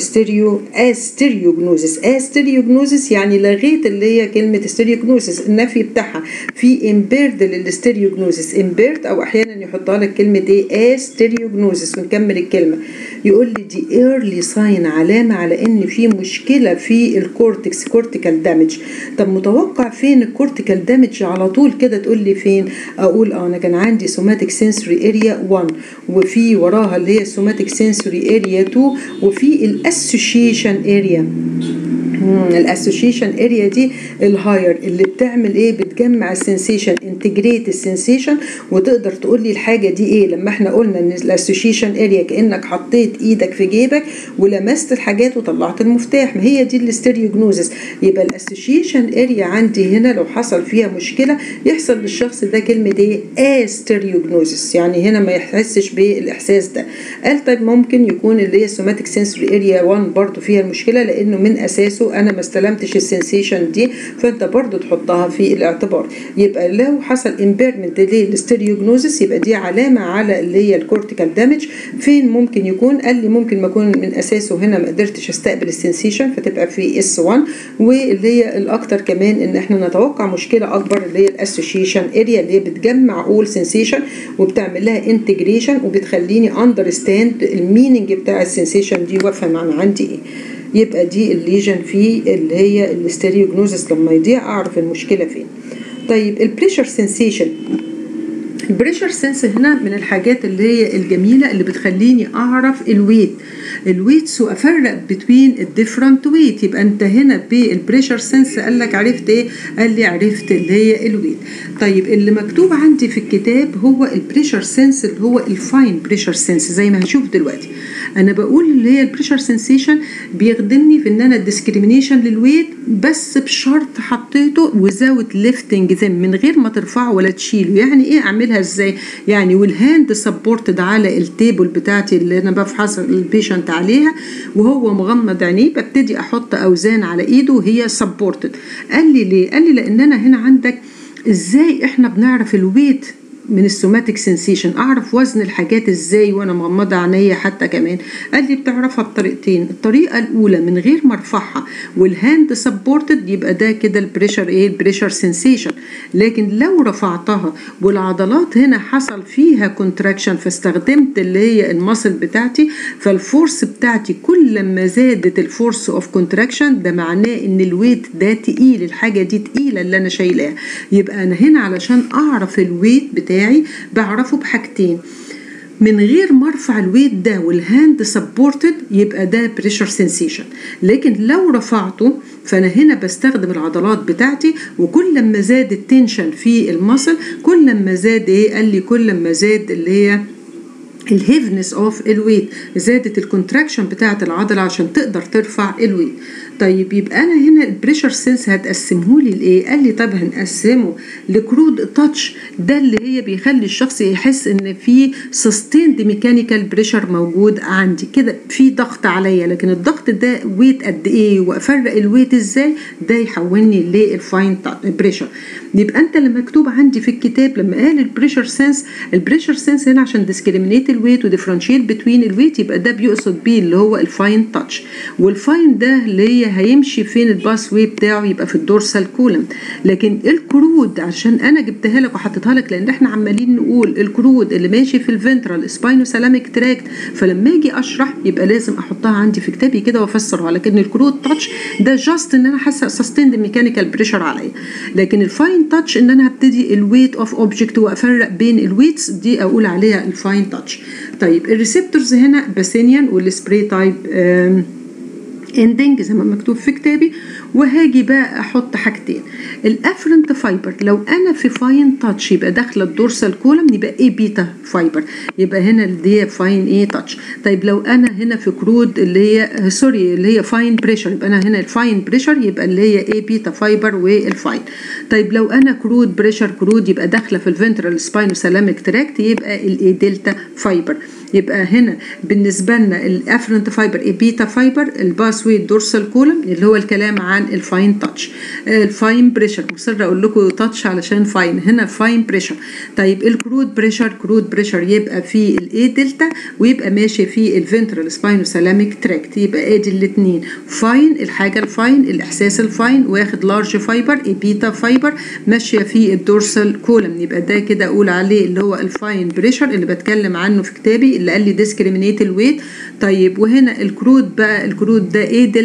استيريوجنوزيس يعني لغيت اللي هي كلمه استيريوجنوزيس النفي بتاعها، في امبيرد للاستيريوجنوزيس، امبيرد او احيانا يحطها لك كلمه ايه؟ استيريوجنوزيس. ونكمل الكلمه، يقول لي دي ايرلي ساين، علامه على ان في مشكله في الكورتكس، كورتيكال دامج. طب متوقع فين الكورتيكال دامج على طول كده؟ تقول لي فين؟ اقول انا كان عندي سوماتيك سنسوري اريا 1، وفي وراها اللي هي سوماتيك سنسوري اريا 2، وفي الاسوشيشن اريا الاسوشيشن اريا دي الهاير اللي بتعمل ايه؟ بتجمع السنسيشن، انتجريت السنسيشن، وتقدر تقول لي الحاجه دي ايه. لما احنا قلنا ان الاسوشيشن اريا كانك حطيت ايدك في جيبك ولمست الحاجات وطلعت المفتاح، ما هي دي الاستيريوجنوزس. يبقى الاسوشيشن اريا عندي هنا لو حصل فيها مشكله يحصل للشخص ده كلمه ايه؟ استيريوجنوزس، يعني هنا ما يحسش بالاحساس ده. قال طيب ممكن يكون اللي هي سوماتيك سنسوري اريا 1 برضو فيها المشكله، لانه من اساسه انا ما استلمتش السنسيشن دي، فانت برضو تحطها في الاعتبار. يبقى لو حصل امبيرمنت للستيريوجنوزس يبقى دي علامه على اللي هي الكورتيكال دامج. فين ممكن يكون؟ قال لي ممكن ما يكون من اساسه هنا ما قدرتش استقبل السنسيشن فتبقى في S1، واللي هي الاكتر كمان ان احنا نتوقع مشكله اكبر اللي هي الاسوشيشن اريا اللي هي بتجمع اول سنسيشن وبتعمل لها انتجريشن وبتخليني اندرستاند الميننج بتاع السنسيشن دي وافهم انا عندي ايه. يبقى دي الليجن في اللي هي الاستيريوجنوزس لما يضيع اعرف المشكله فين. طيب البريشر سنسيشن، البريشر سنس هنا من الحاجات اللي هي الجميله اللي بتخليني اعرف الويتس وافرق بين الديفرنت ويت. يبقى انت هنا بالبريشر سنس قال لك عرفت ايه؟ قال لي عرفت اللي هي الويت. طيب اللي مكتوب عندي في الكتاب هو البريشر سنس اللي هو الفاين بريشر سنس زي ما هنشوف دلوقتي. انا بقول اللي هي البريشر سنسيشن بيخدمني في ان انا الديسكريميشن للويت بس بشرط حطيته وزاوت ليفتنج ذم من غير ما ترفعه ولا تشيله. يعني ايه اعملها ازاي؟ يعني والهاند سبورتد على التيبل بتاعتي اللي انا بفحص البيشنت عليها وهو مغمض عينيه ببتدي احط اوزان على ايده وهي سبورتد. قال لي ليه؟ قال لي لان انا هنا عندك ازاي احنا بنعرف الويت من السوماتيك سنسيشن، اعرف وزن الحاجات ازاي وانا مغمضه عينيا حتى كمان. قال لي بتعرفها بطريقتين، الطريقه الاولى من غير ما ارفعها والهاند سبورتد يبقى ده كده البريشر ايه؟ البريشر سنسيشن. لكن لو رفعتها والعضلات هنا حصل فيها كونتراكشن فاستخدمت اللي هي الماسل بتاعتي فالفورس بتاعتي كل ما زادت الفورس اوف كونتراكشن ده معناه ان الويت ده تقيل، الحاجه دي تقيله اللي انا شايلاها. يبقى انا هنا علشان اعرف الويت بتاعي بعرفه بحاجتين، من غير ما ارفع الويت ده والهاند سبورتد يبقى ده بريشر سنسيشن. لكن لو رفعته فانا هنا بستخدم العضلات بتاعتي وكل ما زاد التنشن في المصل كل ما زاد ايه؟ قال لي كل ما زاد اللي هي الهيفنس اوف الويت، زادت الكونتراكشن بتاعت العضله عشان تقدر ترفع الويت. طيب يبقى انا هنا البريشر سنس هتقسمه لي لايه؟ قال لي طب هنقسمه لكرود تاتش، ده اللي هي بيخلي الشخص يحس ان في سستيند ميكانيكال بريشر موجود عندي كده، في ضغط عليا، لكن الضغط ده ويت قد ايه وافرق الويت ازاي؟ ده يحولني للفاين بريشر. يبقى انت اللي مكتوب عندي في الكتاب لما قال البريشر سنس، البريشر سنس هنا عشان ديسكريمينيت الويت وديفرنشيت بتوين الويت يبقى ده بيقصد بيه اللي هو الفاين تاتش. والفاين ده اللي هي هيمشي فين الباس واي بتاعه؟ يبقى في الدورسال كولم. لكن الكرود عشان انا جبتها لك وحطيتها لك لان احنا عمالين نقول الكرود اللي ماشي في الفنترال سباينوسالاميك تراكت، فلما اجي اشرح يبقى لازم احطها عندي في كتابي كده وافسرها. لكن الكرود تاتش ده جاست ان انا حاسه سستيند ميكانيكال بريشر عليا، لكن الفاين تاتش ان انا هبتدي الويت اوف اوبجكت وافرق بين الويتس دي اقول عليها الفاين تاتش. طيب الريسبتورز هنا باسينيان والسبراي تايب اندنج زي ما مكتوب في كتابي. وهاجي بقى احط حاجتين، الافرنت فايبر لو انا في فاين تاتش يبقى داخله الدورسال كولم يبقى اي بيتا فايبر، يبقى هنا اللي هي فاين ايه تاتش. طيب لو انا هنا في كرود اللي هي سوري اللي هي فاين بريشر يبقى انا هنا الفاين بريشر يبقى اللي هي اي بيتا فايبر والفاين. طيب لو انا كرود بريشر كرود يبقى داخله في الفنترال سباينوسالاميك تراكت يبقى الاي دلتا فايبر. يبقى هنا بالنسبه لنا الافرنت فايبر اي بيتا فايبر، الباس واي دورسال كولم اللي هو الكلام عن الفاين تاتش. الفاين بريشر مصر اقول لكم تاتش علشان فاين، هنا فاين بريشر. طيب الكرود بريشر كرود بريشر يبقى في الاي دلتا ويبقى ماشي في الفنترال سباينوسالاميك تراكت، يبقى ادي الاثنين فاين، الحاجه الفاين الاحساس الفاين واخد لارج فايبر اي بيتا فايبر ماشيه في الدورسال كولم، يبقى ده كده اقول عليه اللي هو الفاين بريشر اللي بتكلم عنه في كتابي اللي قال لي ديسكريمينيت الويت. طيب وهنا الكرود بقى الكرود ده ايه دلتا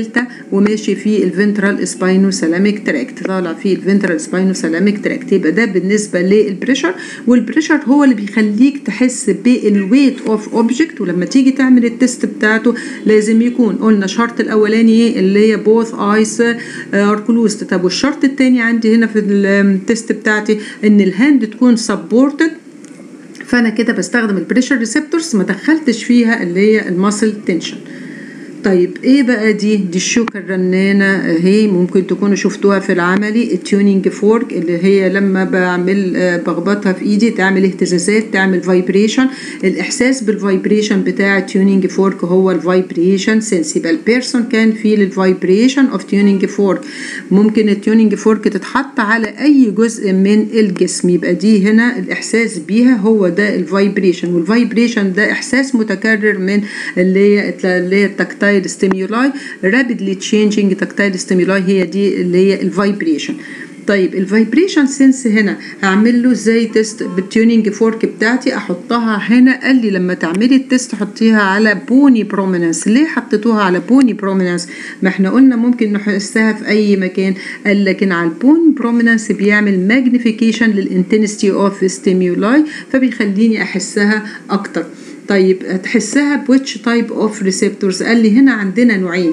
وماشي في الفنترال سباينوثالاميك تراكت، طالع في الفنترال سباينوثالاميك تراكت. يبقى ده بالنسبه للبريشر، والبريشر هو اللي بيخليك تحس بالويت اوف اوبجكت. ولما تيجي تعمل التست بتاعته لازم يكون قلنا الشرط الاولاني اللي هي both eyes are closed. طب والشرط الثاني عندي هنا في التست بتاعتي ان الهاند تكون supported، فانا كده بستخدم البريشر ريسبتورز ما دخلتش فيها اللي هي الماسل تنشن. طيب ايه بقى دي الشوكة الرنانة اهي، ممكن تكونوا شفتوها في العملي. التيونينج فورك اللي هي لما بعمل بخبطها في ايدي تعمل اهتزازات، تعمل فايبريشن. الاحساس بالفايبريشن بتاع التيونينج فورك هو الفايبريشن سنس. يبقى البيرسون كان في الفايبريشن اوف تيونينج فورك. ممكن التيونينج فورك تتحط على اي جزء من الجسم، يبقى دي هنا الاحساس بيها هو ده الفايبريشن. والفايبريشن ده احساس متكرر من اللي هي التكتايل ستيمولاي، رابيدلي تشينجينج تكتايل ستيمولاي، هي دي اللي هي الفايبريشن. طيب الفايبريشن سنس هنا هعمل له زي تيست بالتيونينج فورك بتاعتي، احطها هنا. قال لي لما تعملي التيست حطيها على بوني بروميننس. ليه حطيتوها على بوني بروميننس؟ ما احنا قلنا ممكن نحسها في اي مكان، قال لكن على البوني بروميننس بيعمل ماجنيفيكيشن للانتنسيتي اوف ستيمولاي، فبيخليني احسها اكتر. طيب هتحسها بويتش تايب اوف ريسبتورز؟ قال لي هنا عندنا نوعين،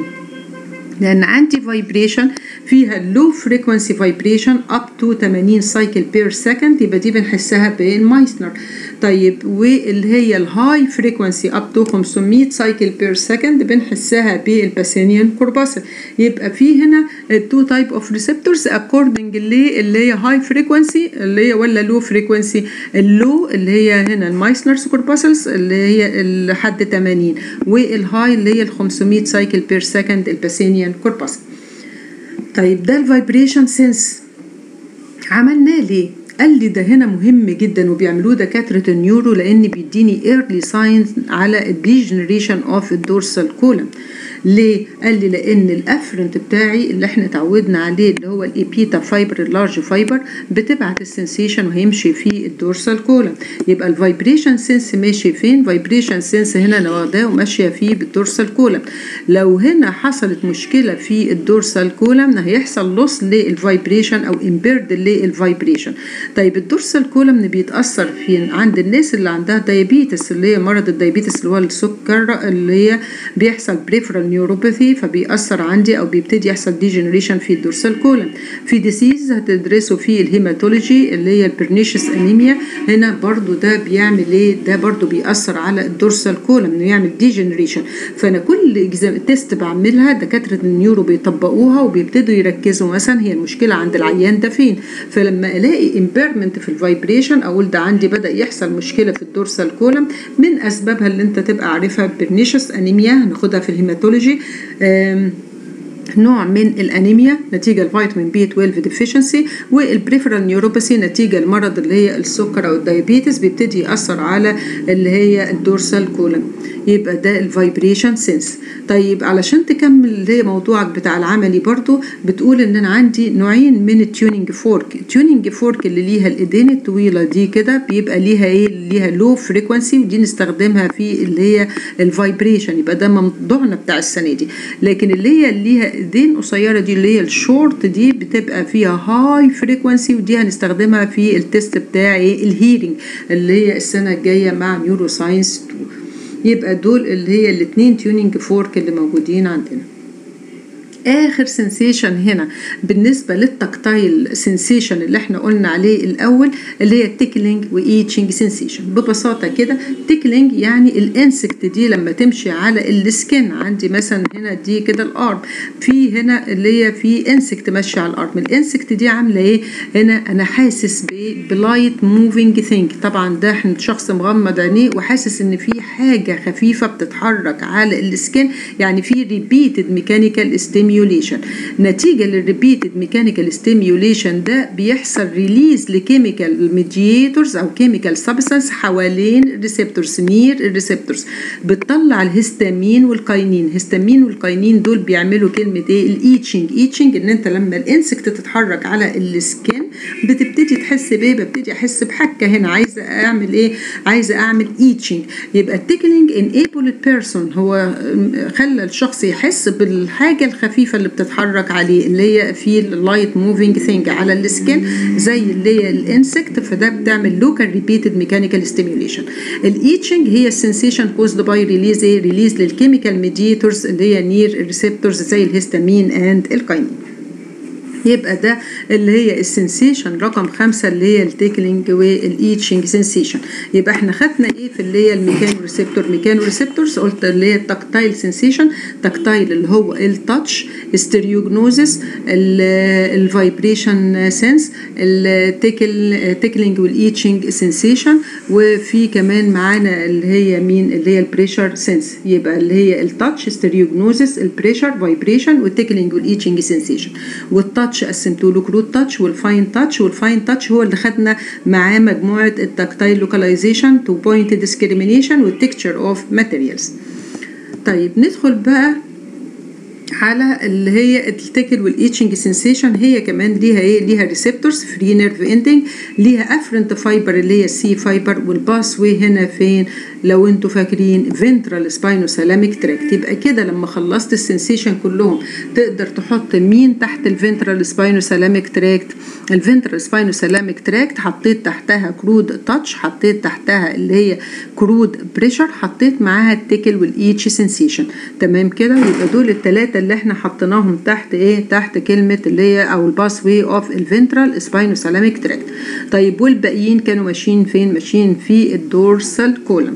لان عندي فايبريشن فيها لو فريكوانسي فايبريشن اب تو 80 سايكل بير سكند، يبقى دي بنحسها بالمايسنر. طيب واللي هي الهاي فريكوانسي اب تو 500 سايكل بير سكند بنحسها بالباسينيان كورباسل. يبقى في هنا تو تايب اوف ريسبتورز اكوردنج اللي هي هاي فريكوانسي اللي هي ولا لو فريكوانسي. اللو اللي هي هنا المايسنرز كورباسلز اللي هي لحد 80، والهاي اللي هي ال 500 سايكل بير سكند الباسينيان كورباسل. طيب ده الفايبريشن سنس عملناه ليه؟ قال لي ده هنا مهم جدا وبيعملوه دكاترة النيورو، لان بيديني early signs على الديجنريشن اوف الدورسال كولم. ليه؟ قال لي لان الافرنت بتاعي اللي احنا اتعودنا عليه اللي هو الابيتا فايبر اللارج فايبر بتبعت السنسيشن وهيمشي في الدورسال كولم. يبقى الفايبريشن سنس ماشي فين؟ فايبريشن سنس هنا انا واخداه وماشيه فيه بالدورسال كولم. لو هنا حصلت مشكله في الدورسال كولم هيحصل لوس للفايبريشن او امبيرد للفايبريشن. طيب الدورسال كولم بيتاثر فين؟ عند الناس اللي عندها دايابيتس، اللي هي مرض الدايابيتس اللي هو السكر، اللي هي بيحصل بريفرال نيوروباثي، فبيأثر عندي او بيبتدي يحصل ديجنريشن في الدورسال كولم. في ديسيز هتدرسوا فيه الهيماتولوجي اللي هي البرنيشس انيميا، هنا برضو ده بيعمل ايه؟ ده برضو بيأثر على الدورسال كولم انه يعمل ديجنريشن. فانا كل تيست بعملها دكاتره النيورو بيطبقوها وبيبتدوا يركزوا مثلا هي المشكله عند العيان ده فين. فلما الاقي امبيرمنت في الفايبريشن اقول ده عندي بدأ يحصل مشكله في الدورسال كولم. من اسبابها اللي انت تبقى عارفها برنيشس انيميا، هناخدها في الهيماتولوجي، نوع من الانيميا نتيجه الفيتامين بي 12 ديفيشنسي، والبريفرال نيوروباثي نتيجه المرض اللي هي السكر او الدايابيتس بيبتدي ياثر على اللي هي الدورسال كولم. يبقى ده الفايبريشن سنس. طيب علشان تكمل اللي هي موضوعك بتاع العملي برضو بتقول ان انا عندي نوعين من التيونينج فورك. التيونينج فورك اللي ليها الايدين الطويله دي كده بيبقى ليها ايه؟ ليها لو فريكوانسي، ودي نستخدمها في اللي هي الفايبريشن، يبقى ده موضوعنا بتاع السنه دي. لكن اللي هي ليها ايدين قصيره دي اللي هي الشورت دي بتبقى فيها هاي فريكوانسي، ودي هنستخدمها في التست بتاعي الهيرنج اللي هي السنه الجايه مع نيورو ساينس 2. يبقى دول اللي هي الاثنين تيونينج فورك اللي موجودين عندنا. اخر سنسيشن هنا بالنسبه للتكتايل سنسيشن اللي احنا قلنا عليه الاول اللي هي التيكلينج وايتشنج سنسيشن. ببساطه كده تيكلينج يعني الانسكت دي لما تمشي على السكن، عندي مثلا هنا دي كده الارم، في هنا اللي هي في انسكت ماشيه على الارم، الانسكت دي عامله ايه؟ هنا انا حاسس بلايت موفينج ثينج، طبعا ده احنا شخص مغمض عينيه وحاسس ان في حاجه خفيفه بتتحرك على السكن، يعني في ريبيتد ميكانيكال ستيميوليشن. نتيجه للريبيتد ميكانيكال ستيميوليشن ده بيحصل ريليز لكيميكال ميدياتورز او كيميكال سبستانس حوالين الريسبتورز نير الريسبتورز، بتطلع الهستامين والكاينين. الهستامين والكاينين دول بيعملوا كلمه ايه؟ الايتشنج. ايتشنج ان انت لما الانسكت تتحرك على السكن بتبتدي تحس بايه؟ ببتدي احس بحكه هنا، عايزه اعمل ايه؟ عايزه اعمل ايتشنج. يبقى التيكلينج انيبل بيرسون هو خلى الشخص يحس بالحاجه الخفيفه الخفيفه اللي بتتحرك عليه، اللي هي في اللايت موفينج ثينج على السكين زي اللي هي الانسكت، فده بتعمل لوكال ريبيتد ميكانيكال ستيميوليشن. الايتشنج هي السنسيشن كوزد باي ريليز للكيميكال ميديتورز اللي هي نير الريسبتورز زي الهستامين اند الكاينين. يبقى ده اللي هي السنسيشن رقم 5 اللي هي التيكلينج والايتشنج سنسيشن. يبقى احنا خدنا ايه في اللي هي الميكانو ريسبتور؟ ميكانو ريسبتورز قلت اللي هي التاكتايل سنسيشن، تاكتايل اللي هو التاتش، ستيريوجنوزس، الفايبريشن سنس، التيكلينج والايتشنج سنسيشن، وفي كمان معانا اللي هي مين اللي هي البريشر سنس. يبقى اللي هي التاتش، ستيريوجنوزس، البريشر، فايبريشن، والتيكلينج والايتشنج سنسيشن. والتاتش قسمته له كروت تاتش والفاين تاتش، والفاين تاتش هو اللي خدنا معاه مجموعه التاكتايل لوكاليزيشن، تو بوينت ديسكريميشن، والتكتشر اوف ماتيريالز. طيب ندخل بقى على اللي هي التيكل والايتشنج سنسيشن. هي كمان ليها ايه؟ ليها ريسبتورز، فري نيرف اندنج، ليها افرنت فايبر اللي هي السي فايبر، والباس واي هنا فين لو انتوا فاكرين؟ فينترال سباينوسالاميك تراكت. يبقى كده لما خلصت السنسيشن كلهم تقدر تحط مين تحت الفينترال سباينوسالاميك تراكت؟ الفينترال سباينوسالاميك تراكت حطيت تحتها كرود تاتش، حطيت تحتها اللي هي كرود بريشر، حطيت معاها التيكل والايتش سنسيشن. تمام كده؟ يبقى دول الثلاثه اللي احنا حطيناهم تحت ايه؟ تحت كلمه اللي هي او الباس واي اوف الفينترال سباينوسالاميك تراكت. طيب والباقيين كانوا ماشيين فين؟ ماشيين في الدورسال كولم.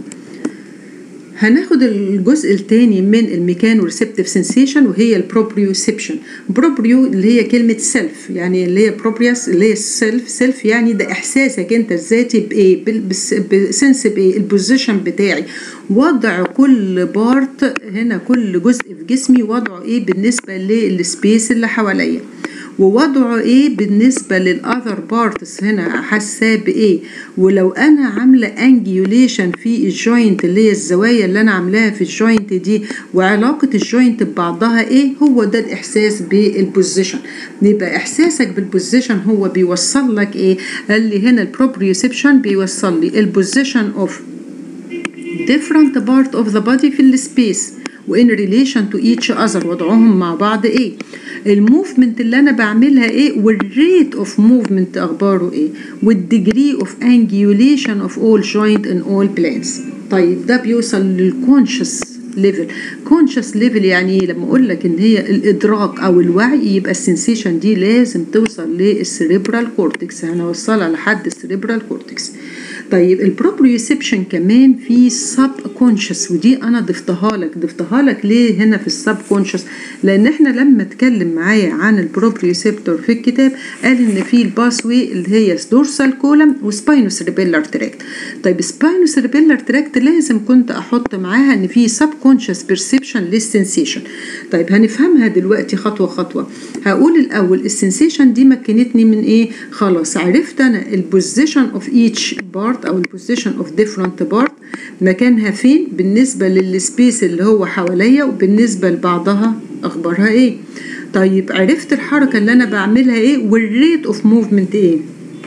هناخد الجزء الثاني من الميكانو ريسبتيف سنسيشن وهي البروبريوسبشن. بروبريو اللي هي كلمه سيلف، يعني اللي هي بروبريوس اللي هي سيلف يعني ده احساسك انت الذاتي بايه؟ بسنس بايه؟ البوزيشن بتاعي، وضع كل بارت هنا، كل جزء في جسمي وضعه ايه بالنسبه للسبيس اللي حواليا، ووضعه ايه بالنسبه للاذر بارتس هنا حاساه بايه. ولو انا عامله انجيوليشن في الجوينت اللي هي الزوايا اللي انا عاملاها في الجوينت دي وعلاقه الجوينت ببعضها ايه، هو ده الاحساس بالبوزيشن. يبقى احساسك بالبوزيشن هو بيوصل لك ايه؟ قال لي هنا البروبريوسبشن بيوصل لي البوزيشن اوف different part of the body في السبيس وin relation to each other، وضعهم مع بعض ايه، الموفمنت اللي انا بعملها ايه، والريت اوف موفمنت اخباره ايه، والديجري اوف انجيوليشن اوف all joint in all planes. طيب ده بيوصل للكونشس ليفل. كونشس ليفل يعني لما اقول لك ان هي الادراك او الوعي، يبقى السنسيشن دي لازم توصل للسيريبرال كورتكس، هنوصلها لحد السيريبرال كورتكس. طيب البروبريوسبشن كمان في سب كونشس، ودي انا ضفتها لك ليه هنا في السب كونشس؟ لان احنا لما اتكلم معايا عن البروبريوسبتور في الكتاب قال ان في الباسوي اللي هي دورسال كولم وسباينوسيربيلار تراكت. طيب سباينوسيربيلار تراكت لازم كنت احط معاها ان في سب كونشس بيرسبشن للسنسيشن. طيب هنفهمها دلوقتي خطوه خطوه. هقول الاول السنسيشن دي مكنتني من ايه؟ خلاص عرفت انا البوزيشن اوف ايتش بارت او البوزيشن اوف ديفرنت بارت مكانها فين بالنسبه للسبيس اللي هو حواليا، وبالنسبه لبعضها اخبارها ايه. طيب عرفت الحركه اللي انا بعملها ايه، والريت اوف موفمنت ايه،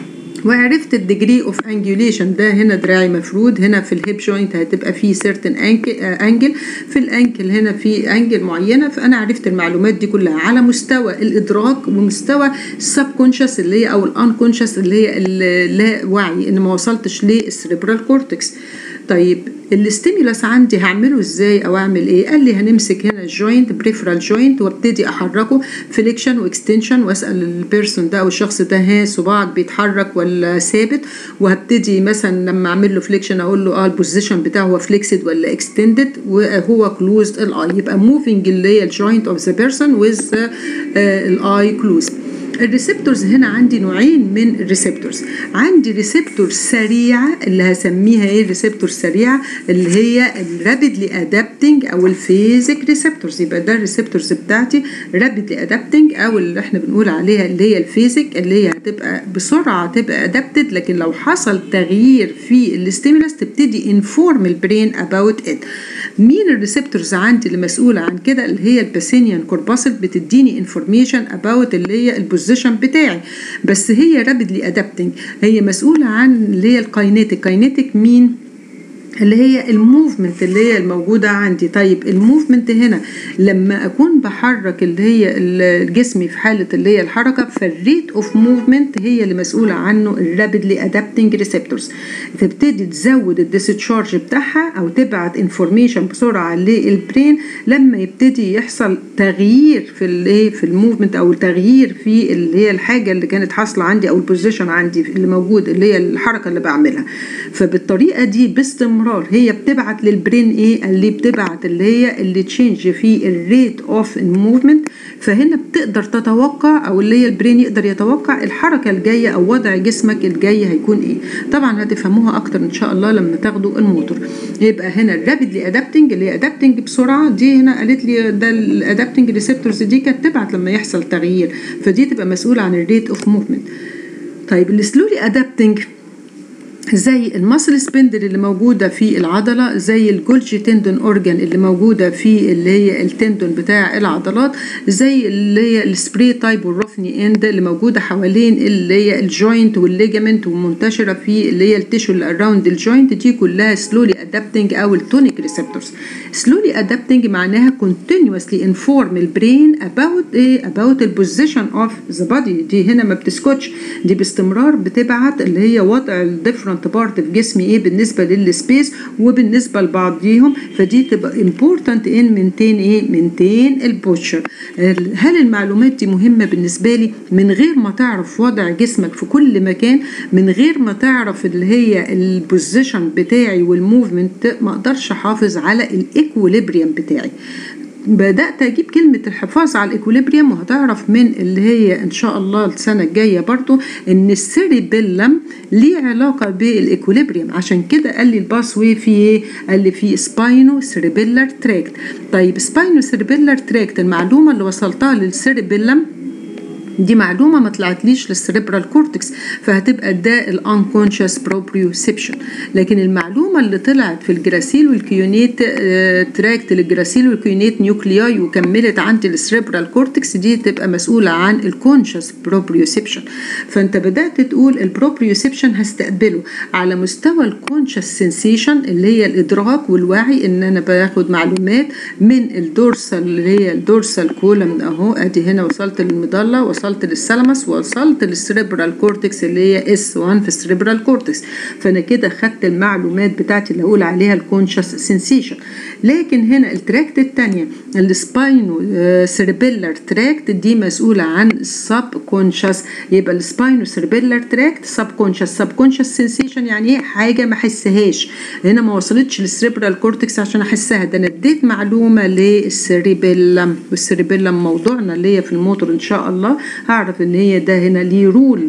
وعرفت الديجري اوف انجوليشن. ده هنا دراعي مفرود، هنا في الهيب جوينت هتبقى في سيرتن انجل، في الانكل هنا في انجل معينه. فانا عرفت المعلومات دي كلها على مستوى الادراك ومستوى السب كونشس اللي هي او الان كونشس اللي هي اللا وعي، ان ما وصلتش للسيريبرال كورتكس. طيب الاستيمولاس عندي هعمله ازاي او اعمل ايه؟ قال لي هنمسك هنا الجوينت بريفرال جوينت وابتدي احركه فليكشن واكستنشن، واسال البيرسون ده او الشخص ده ها صباعك بيتحرك ولا ثابت، وهبتدي مثلا لما اعمل له فليكشن اقول له البوزيشن بتاعه هو فليكسد ولا اكستندد، وهو كلوزد الاي، يبقى موفينج اللي هي الجوينت اوف ذا بيرسون ويز الاي كلوزد. الريسبتورز هنا عندي نوعين من الريسبتورز. عندي ريسبتور سريعه اللي هسميها ايه؟ ريسبتور سريعه اللي هي الرابيدلي ادابتنج او الفيزيك ريسبتورز. يبقى ده الريسبتورز بتاعتي رابيدلي ادابتنج، او اللي احنا بنقول عليها اللي هي الفيزيك، اللي هي هتبقى بسرعه تبقى ادابتد، لكن لو حصل تغيير في الاستيمولاس تبتدي انفورم البرين اباوت ات. مين الريسبتورز عندي اللي مسؤوله عن كده؟ اللي هي الباسينيان كورباسل، بتديني انفورميشن اباوت اللي هي البوزيشن بتاعي، بس هي رابيدلي ادابتنج. هي مسؤوله عن اللي هي الكاينيتيك. كاينيتيك مين؟ اللي هي الموفمنت اللي هي الموجودة عندي. طيب الموفمنت هنا لما أكون بحرك اللي هي جسمي في حالة اللي هي الحركة، فالريت اوف موفمنت هي اللي مسؤولة عنه الرابيدلي ادابتنج ريسبتورز، تبتدي تزود الديسشارج بتاعها أو تبعت انفورميشن بسرعة للبرين لما يبتدي يحصل تغيير في اللي في الموفمنت أو تغيير في اللي هي الحاجة اللي كانت حاصلة عندي أو البوزيشن عندي اللي موجود اللي هي الحركة اللي بعملها. فبالطريقة دي باستمرار هي بتبعت للبرين اللي بتبعت اللي هي اللي تشينج في الريت اوف الموفمنت. فهنا بتقدر تتوقع او اللي هي البرين يقدر يتوقع الحركة الجاية او وضع جسمك الجاي هيكون ايه. طبعا هتفهموها اكتر ان شاء الله لما تاخدوا الموتور. يبقى هنا الرابيدلي ادابتنج اللي هي ادابتنج بسرعة، دي هنا قالت لي ده الادابتنج ريسبتورز دي كانت تبعت لما يحصل تغيير، فدي تبقى مسؤولة عن الريت اوف موفمنت. طيب السلولي ادابتنج زي الماسل سبندل اللي موجوده في العضله، زي الجولجي تندون اورجان اللي موجوده في اللي هي التندون بتاع العضلات، زي اللي هي السبري تايب والروفني اند اللي موجوده حوالين اللي هي الجوينت والليجامنت ومنتشره في اللي هي التيشو اللي اراوند الجوينت، دي كلها سلولي ادابتنج او التونيك ريسبتورز. سلولي ادابتنج معناها continuously inform البرين about البوزيشن اوف ذا بودي. دي هنا ما بتسكتش، دي باستمرار بتبعت اللي هي وضع الديفرنت بارت في جسمي بالنسبه للسبيس وبالنسبه لبعضيهم، فدي تبقى important in maintain البوستشر. هل المعلومات دي مهمه بالنسبه لي؟ من غير ما تعرف وضع جسمك في كل مكان، من غير ما تعرف اللي هي البوزيشن بتاعي والموفمنت، ما اقدرش احافظ على الايكوليبريم بتاعي. بدأت أجيب كلمة الحفاظ على الإكوليبريم، وهتعرف من اللي هي إن شاء الله السنة الجاية برضو إن السيريبيلم ليه علاقة بالإكوليبريم. عشان كده قال لي الباسوي في إيه؟ قال لي في سباينو سيريبيلر تراكت. طيب سباينو سيريبيلر تراكت، المعلومة اللي وصلتها للسيريبيلم دي معلومة ما طلعتليش للسريبرال كورتكس، فهتبقى ده الانكونشس بروبريوسبشن. لكن المعلومة اللي طلعت في الجراسيل والكيونيت تراكت للجراسيل والكيونيت نيوكلياي وكملت عند السريبرال كورتكس، دي تبقى مسؤولة عن الكونشس بروبريوسبشن. فانت بدأت تقول البروبريوسبشن هستقبله على مستوى الكونشس سنسيشن اللي هي الإدراك والوعي، ان انا باخد معلومات من الدورسال اللي هي الدورسال كولم اهو، ادي هنا وصلت للمضلة، وصلت للثالاموس، وصلت للسريبرال كورتكس اللي هي S1 في السريبرال كورتكس. فانا كده خدت المعلومات بتاعتي اللي اقول عليها الكونشس سنسيشن. لكن هنا التراكت الثانيه السباينو سيربيلر تراكت دي مسؤوله عن السب كونشس. يبقى السباينو سيربيلر تراكت سب كونشس. سب كونشس سنسيشن يعني ايه؟ حاجه ما احسهاش، هنا ما وصلتش للسريبرال كورتكس عشان احسها، ده انا اديت معلومه للسيربيلم. والسيربيلم موضوعنا اللي هي في الموتور ان شاء الله، هعرف ان هي ده هنا ليه رول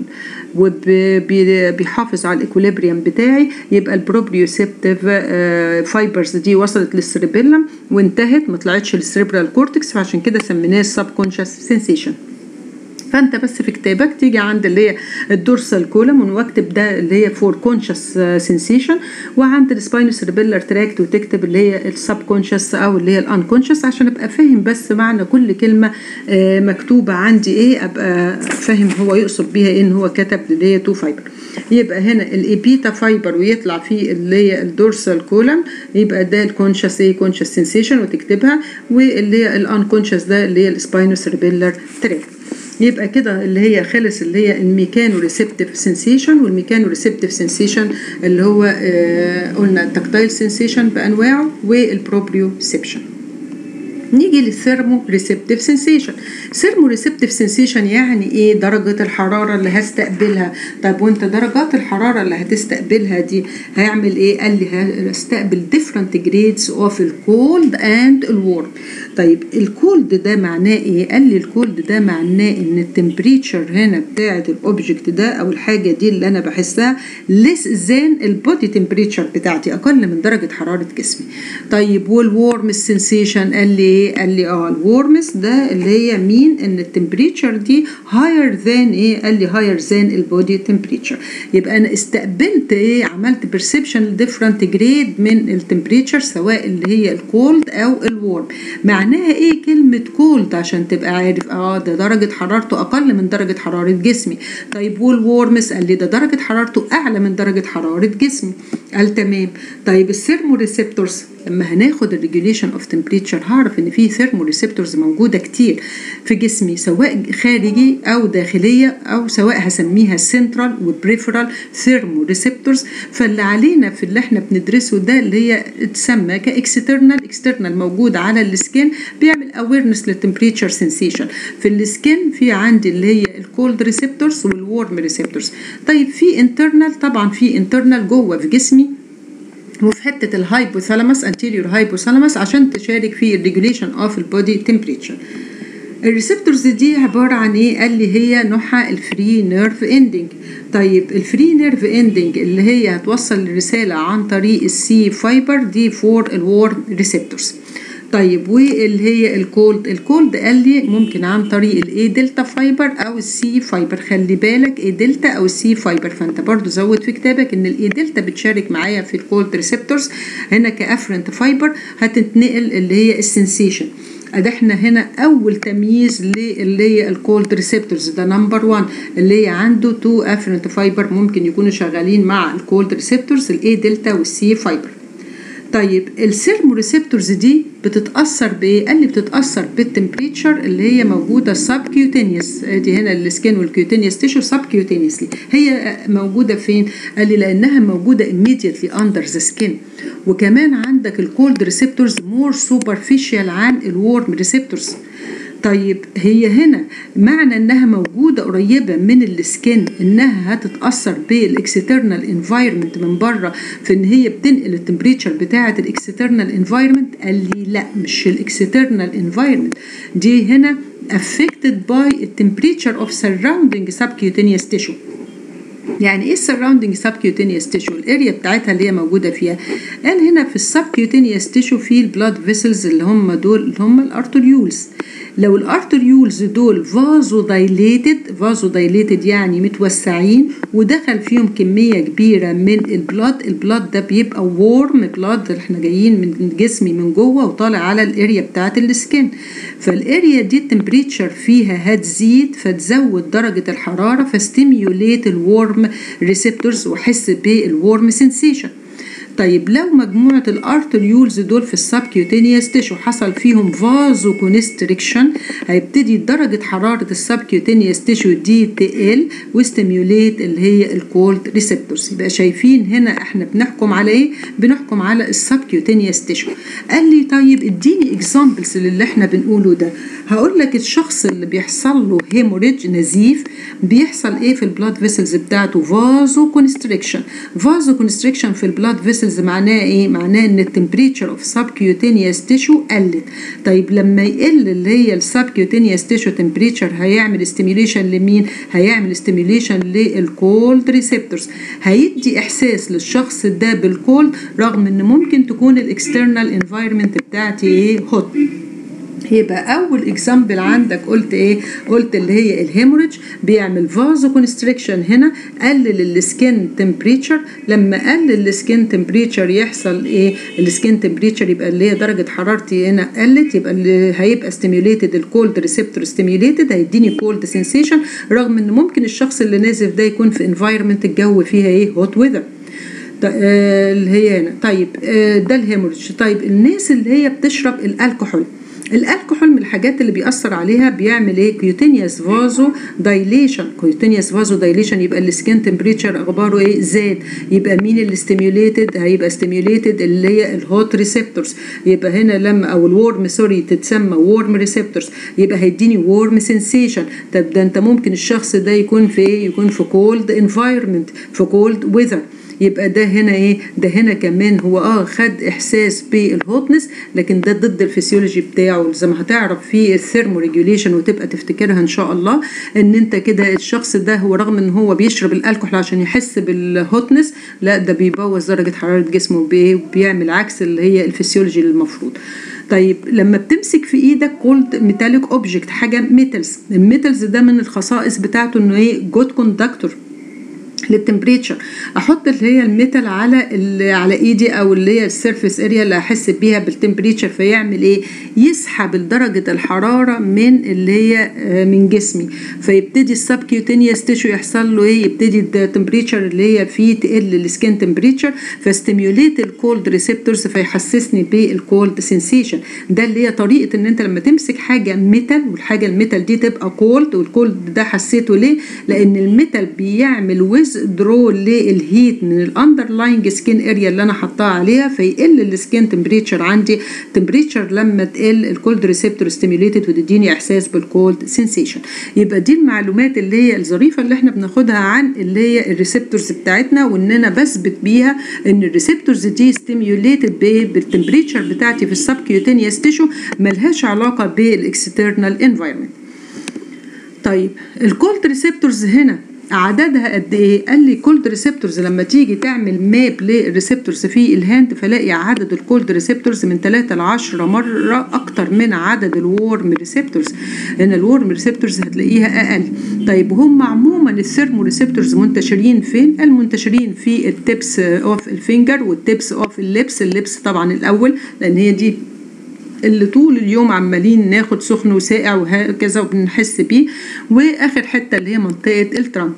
وبيحافظ على الايكوليبريم بتاعي. يبقى البروبريوسبتيف فايبرز دي وصلت للسيربيلم وانتهت، ما طلعتش للسيربرال كورتكس، فعشان كده سميناه سب كونشس سنسيشن. فانت بس في كتابك تيجي عند اللي هي الدورسال كولم ونكتب ده اللي هي فور كونشس سنسيشن، وعند السباينو سيربيلر تراكت وتكتب اللي هي السب كونشس او اللي هي الانكونشس، عشان ابقى فاهم بس معنى كل كلمه مكتوبه عندي ايه، ابقى فاهم هو يقصد بيها ايه ان هو كتب اللي هي تو فايبر. يبقى هنا الابيتا فايبر ويطلع فيه اللي هي الدورسال كولم، يبقى ده الكونشس كونشس سنسيشن وتكتبها، واللي هي الانكونشس ده اللي هي السباينو سيربيلر تراكت. يبقى كده اللي هي خلص اللي هي الميكانو ريسبتيف سنسيشن. والميكانو ريسبتيف سنسيشن اللي هو قلنا التكتايل سنسيشن بانواعه والبروبريوسبشن. نيجي للثيرمو ريسبتيف سنسيشن. ثيرمو ريسبتيف سنسيشن يعني ايه؟ درجة الحرارة اللي هستقبلها. طب وانت درجات الحرارة اللي هتستقبلها دي هيعمل ايه؟ قال لي هستقبل different grades of الكولد and الورم. طيب الكولد ده معناه ايه؟ قال لي الكولد ده معناه ان التمبريتشر هنا بتاعة الاوبجكت ده او الحاجة دي اللي انا بحسها less than البودي تمبريتشر بتاعتي، اقل من درجة حرارة جسمي. طيب والورم سنسيشن قال لي ايه؟ قال لي الورمس ده اللي هي مين؟ ان التمبريتشر دي higher than ايه؟ قال لي higher than البودي تمبريتشر. يبقى انا استقبلت ايه؟ عملت perception different grade من التمبريتشر سواء اللي هي الكولد او الورم. معناه معناها ايه كلمة كولد عشان تبقى عارف؟ ده درجة حرارته اقل من درجة حرارة جسمي. طيب والورمس قال لي ده درجة حرارته اعلى من درجة حرارة جسمي. قال تمام. طيب الثيرمو ريسبتورز، لما هناخد الريجوليشن اوف تمبريتشر هعرف ان في ثيرمو ريسبتورز موجودة كتير في جسمي، سواء خارجي او داخلية، او سواء هسميها سنترال وبريفرال ثيرمو ريسبتورز. فاللي علينا في اللي احنا بندرسه ده اللي هي تسمى اكسترنال موجود على السكين، بيعمل اويرنس للتمبريتشر سنسيشن. في السكين في عندي اللي هي الكولد ريسبتورز والورم ريسبتورز. طيب في انترنال، طبعا في انترنال جوه في جسمي وفي حته الهايبوثالاموس anterior hypothalamus عشان تشارك في الريجوليشن اوف البودي تمبريتشر. الريسبتورز دي عباره عن ايه؟ قال لي هي نوعها الفري نيرف اندنج. طيب الفري نيرف اندنج اللي هي هتوصل الرساله عن طريق السي فايبر دي فور الورم ريسبتورز. طيب واللي هي الكولد قال لي ممكن عن طريق الاي دلتا فايبر او السي فايبر. خلي بالك اي دلتا او السي فايبر، فانت برضو زود في كتابك ان الاي دلتا بتشارك معايا في الكولد ريسبتورز هنا كافرنت فايبر، هتتنقل اللي هي السنسيشن. ادي احنا هنا اول تمييز اللي هي الكولد ريسبتورز، ده نمبر 1 اللي هي عنده 2 افرنت فايبر ممكن يكونوا شغالين مع الكولد ريسبتورز، الاي دلتا والسي فايبر. طيب الثيرمو ريسبتورز دي بتتاثر بايه؟ قال لي بتتاثر بالتمبريتشر اللي هي موجوده سبكيوتينيوس. ادي هنا السكين والكيوتينيوس تيشو سبكيوتينيوسلي. هي موجوده فين؟ قال لي لانها موجوده immediately under the skin. وكمان عندك الكولد ريسبتورز مور سوبرفيشال عن الورم ريسبتورز. طيب هي هنا معنى انها موجوده قريبه من السكين انها هتتاثر بالاكسترنال انفايرمنت من بره، في ان هي بتنقل التمبريتشر بتاعه الاكسترنال انفايرمنت. قال لي لا، مش الاكسترنال انفايرمنت دي هنا affected by the temperature of surrounding subcutaneous tissue. يعني ايه السراوندنج سبكيوتينيوس تيشو؟ الاريا بتاعتها اللي هي موجوده فيها. قال هنا في السبكيوتينيوس تيشو في البلاد فيسلز اللي هم دول اللي هم الارتريولز. لو الارتريولز دول فازو دايليتد يعني متوسعين ودخل فيهم كميه كبيره من البلاد ده بيبقى وورم بلاد، احنا جايين من جسمي من جوه وطالع على الاريا بتاعت السكين. فالاريا دي التمبريتشر فيها هتزيد فتزود درجه الحراره فاستيميوليت الورم ريسبتورز واحس بالورم سنسيشن. طيب لو مجموعة الارتريولز دول في السبكيوتينيوس تيشو حصل فيهم فازو كونستريكشن، هيبتدي درجة حرارة السبكيوتينيوس تيشو دي تقل وستيميوليت اللي هي الكولد ريسبتورز. يبقى شايفين هنا احنا بنحكم على ايه؟ بنحكم على السبكيوتينيوس تيشو. قال لي طيب اديني اكزامبلز للي احنا بنقوله ده. هقول لك الشخص اللي بيحصل له هيموريدج نزيف بيحصل ايه في البلاد فيسلز بتاعته؟ فازو كونستريكشن في البلاد فيسلز. معناه ايه؟ معناه ان التمبريتشر اوف سبكيوتينيوس تيشو قلت. طيب لما يقل اللي هي السبكيوتينيوس تيشو تمبريتشر هيعمل ستيميوليشن لمين؟ هيعمل ستيميوليشن للكولد ريسبتورز، هيدي احساس للشخص ده بالكولد رغم ان ممكن تكون الاكسترنال انفايرمنت بتاعتي ايه؟ هوت. يبقى اول اكزامبل عندك قلت ايه؟ قلت اللي هي الهيموريدج بيعمل فازو كونستريكشن. هنا قلل السكين تمبريتشر، لما قلل السكين تمبريتشر يحصل ايه؟ السكين تمبريتشر يبقى اللي هي درجه حرارتي هنا قلت، يبقى اللي هيبقى ستيميوليتد الكولد ريسبتور ستيميوليتد هيديني كولد سنسيشن، رغم ان ممكن الشخص اللي نازف ده يكون في انفايرمنت الجو فيها ايه؟ هوت ويذر اللي هي هنا. طيب ده الهيموريدج. طيب الناس اللي هي بتشرب الكحول من الحاجات اللي بيأثر عليها بيعمل ايه؟ كيوتينيوس فازو دايليشن. يبقى السكين تمبريتشر اخباره ايه؟ زاد. يبقى مين اللي ستيميوليتد؟ هيبقى ستيميوليتد اللي هي الهوت ريسبتورز. يبقى هنا لما او الورم تتسمى وورم ريسبتورز، يبقى هيديني وورم سنسيشن. طب ده انت ممكن الشخص ده يكون في ايه؟ يكون في كولد انفايرمنت، في كولد ويذر. يبقى ده هنا ايه؟ ده هنا كمان هو خد احساس بالهوتنس، لكن ده ضد الفسيولوجي بتاعه. زي ما هتعرف في الثيرمو ريجوليشن وتبقى تفتكرها ان شاء الله، ان انت كده الشخص ده هو رغم ان هو بيشرب الكحول عشان يحس بالهوتنس، لا ده بيبوظ درجه حراره جسمه وبيعمل عكس اللي هي الفسيولوجي المفروض. طيب لما بتمسك في ايدك كولد ميتاليك اوبجكت، حاجه ميتالز، الميتالز ده من الخصائص بتاعته انه ايه؟ جود كوندكتور. للتمبريتشر، احط اللي هي الميتال على ايدي او اللي هي السيرفيس اريا اللي احس بيها بالتمبريتشر، فيعمل ايه؟ يسحب درجه الحراره من اللي هي من جسمي، فيبتدي السبكيوتينيوس تيشو يحصل له ايه؟ يبتدي التمبريتشر اللي هي فيه تقل السكين تمبريتشر، فاستيميوليت الكولد ريسبتورز فيحسسني بالكولد سنسيشن. ده اللي هي طريقه ان انت لما تمسك حاجه ميتال والحاجه الميتال دي تبقى كولد، والكولد ده حسيته ليه؟ لان الميتال بيعمل درو للهيت من الاندرلاينج سكين اريا اللي انا حطاها عليها، فيقل السكين تمبريتشر عندي. تمبريتشر لما تقل الكولد ريسبتور ستيميوليتد وتديني احساس بالكولد سنسيشن. يبقى دي المعلومات اللي هي الظريفه اللي احنا بناخدها عن اللي هي الريسبتورز بتاعتنا، وان انا بثبت بيها ان الريسبتورز دي ستيميوليتد بالتمبريتشر بتاعتي في السبكيوتينيوس تيشو، ملهاش علاقه بالاكسترنال انفايرمنت. طيب الكولد ريسبتورز هنا عددها قد ايه؟ قال لي كولد ريسبتورز لما تيجي تعمل ماب للريسبتورز في الهاند، فلاقي عدد الكولد ريسبتورز من 3 ل 10 مره اكتر من عدد الورم ريسبتورز. هنا الورم ريسبتورز هتلاقيها اقل. طيب هم عموما الثيرمو ريسبتورز منتشرين فين؟ المنتشرين في التيبس اوف الفينجر والتيبس اوف اللبس. اللبس طبعا الاول لان هي دي اللي طول اليوم عمالين ناخد سخن وساقع وهكذا وبنحس بيه، واخر حته اللي هي منطقه الترنك.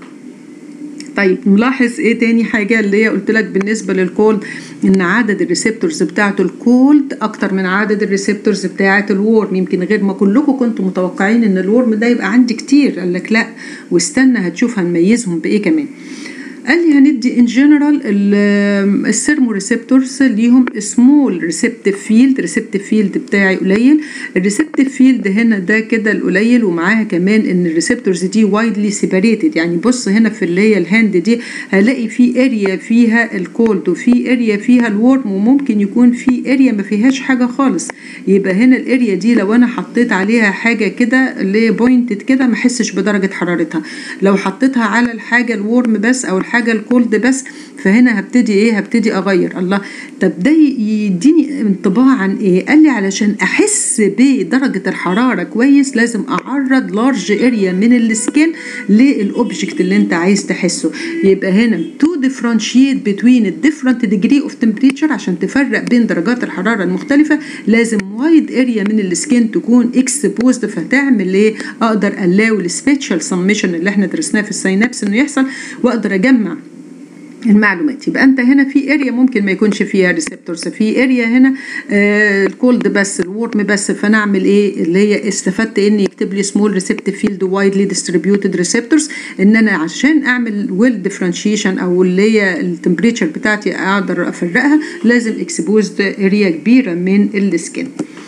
طيب نلاحظ ايه تاني حاجه اللي هي قلت لك بالنسبه للكولد؟ ان عدد الريسبتورز بتاعه الكولد اكتر من عدد الريسبتورز بتاعه الورم. يمكن غير ما كلكم كنتم متوقعين ان الورم ده يبقى عندي كتير، قال لك لا واستنى هتشوف هنميزهم بايه كمان. قال لي هندي ان جنرال السيرمو ريسبتورز ليهم سمول ريسبتيف فيلد. ريسبتيف فيلد بتاعي قليل. الريسبتيف فيلد هنا ده كده القليل، ومعاها كمان ان الريسبتورز دي وايدلي سيبريتد. يعني بص هنا في اللي هي الهاند دي هلاقي في اريا فيها الكولد وفي اريا فيها الورم، وممكن يكون في اريا ما فيهاش حاجه خالص. يبقى هنا الاريا دي لو انا حطيت عليها حاجه كده اللي بوينتد كده ما احسش بدرجه حرارتها. لو حطيتها على الحاجه الورم بس او حاجه الكولد بس، فهنا هبتدي اغير. الله، طب ده يديني انطباع عن ايه؟ قال لي علشان احس بدرجه الحراره كويس لازم اعرض لارج اريا من السكين للاوبجكت اللي انت عايز تحسه. يبقى هنا تو ديفرنشيت بتوين الديفرنت ديجري اوف تمبريتشر، عشان تفرق بين درجات الحراره المختلفه لازم وايد اريا من السكين تكون اكسبوزد. فتعمل ايه؟ اقدر الاو السبيشال سميشن اللي احنا درسناه في الساينابس انه يحصل، واقدر اجمع المعلومات. يبقى انت هنا في اريا ممكن ما يكونش فيها ريسبتورز، في اريا هنا الكولد بس الورم بس، فنعمل ايه؟ اللي هي استفدت ان يكتب لي سمول ريسبتيف فيلد وايدلي ديستريبيوتد ريسبتورز، ان انا عشان اعمل ويل ديفرنشيشن او اللي هي التمبريتشر بتاعتي اقدر افرقها لازم اكسبوزد اريا كبيره من السكين.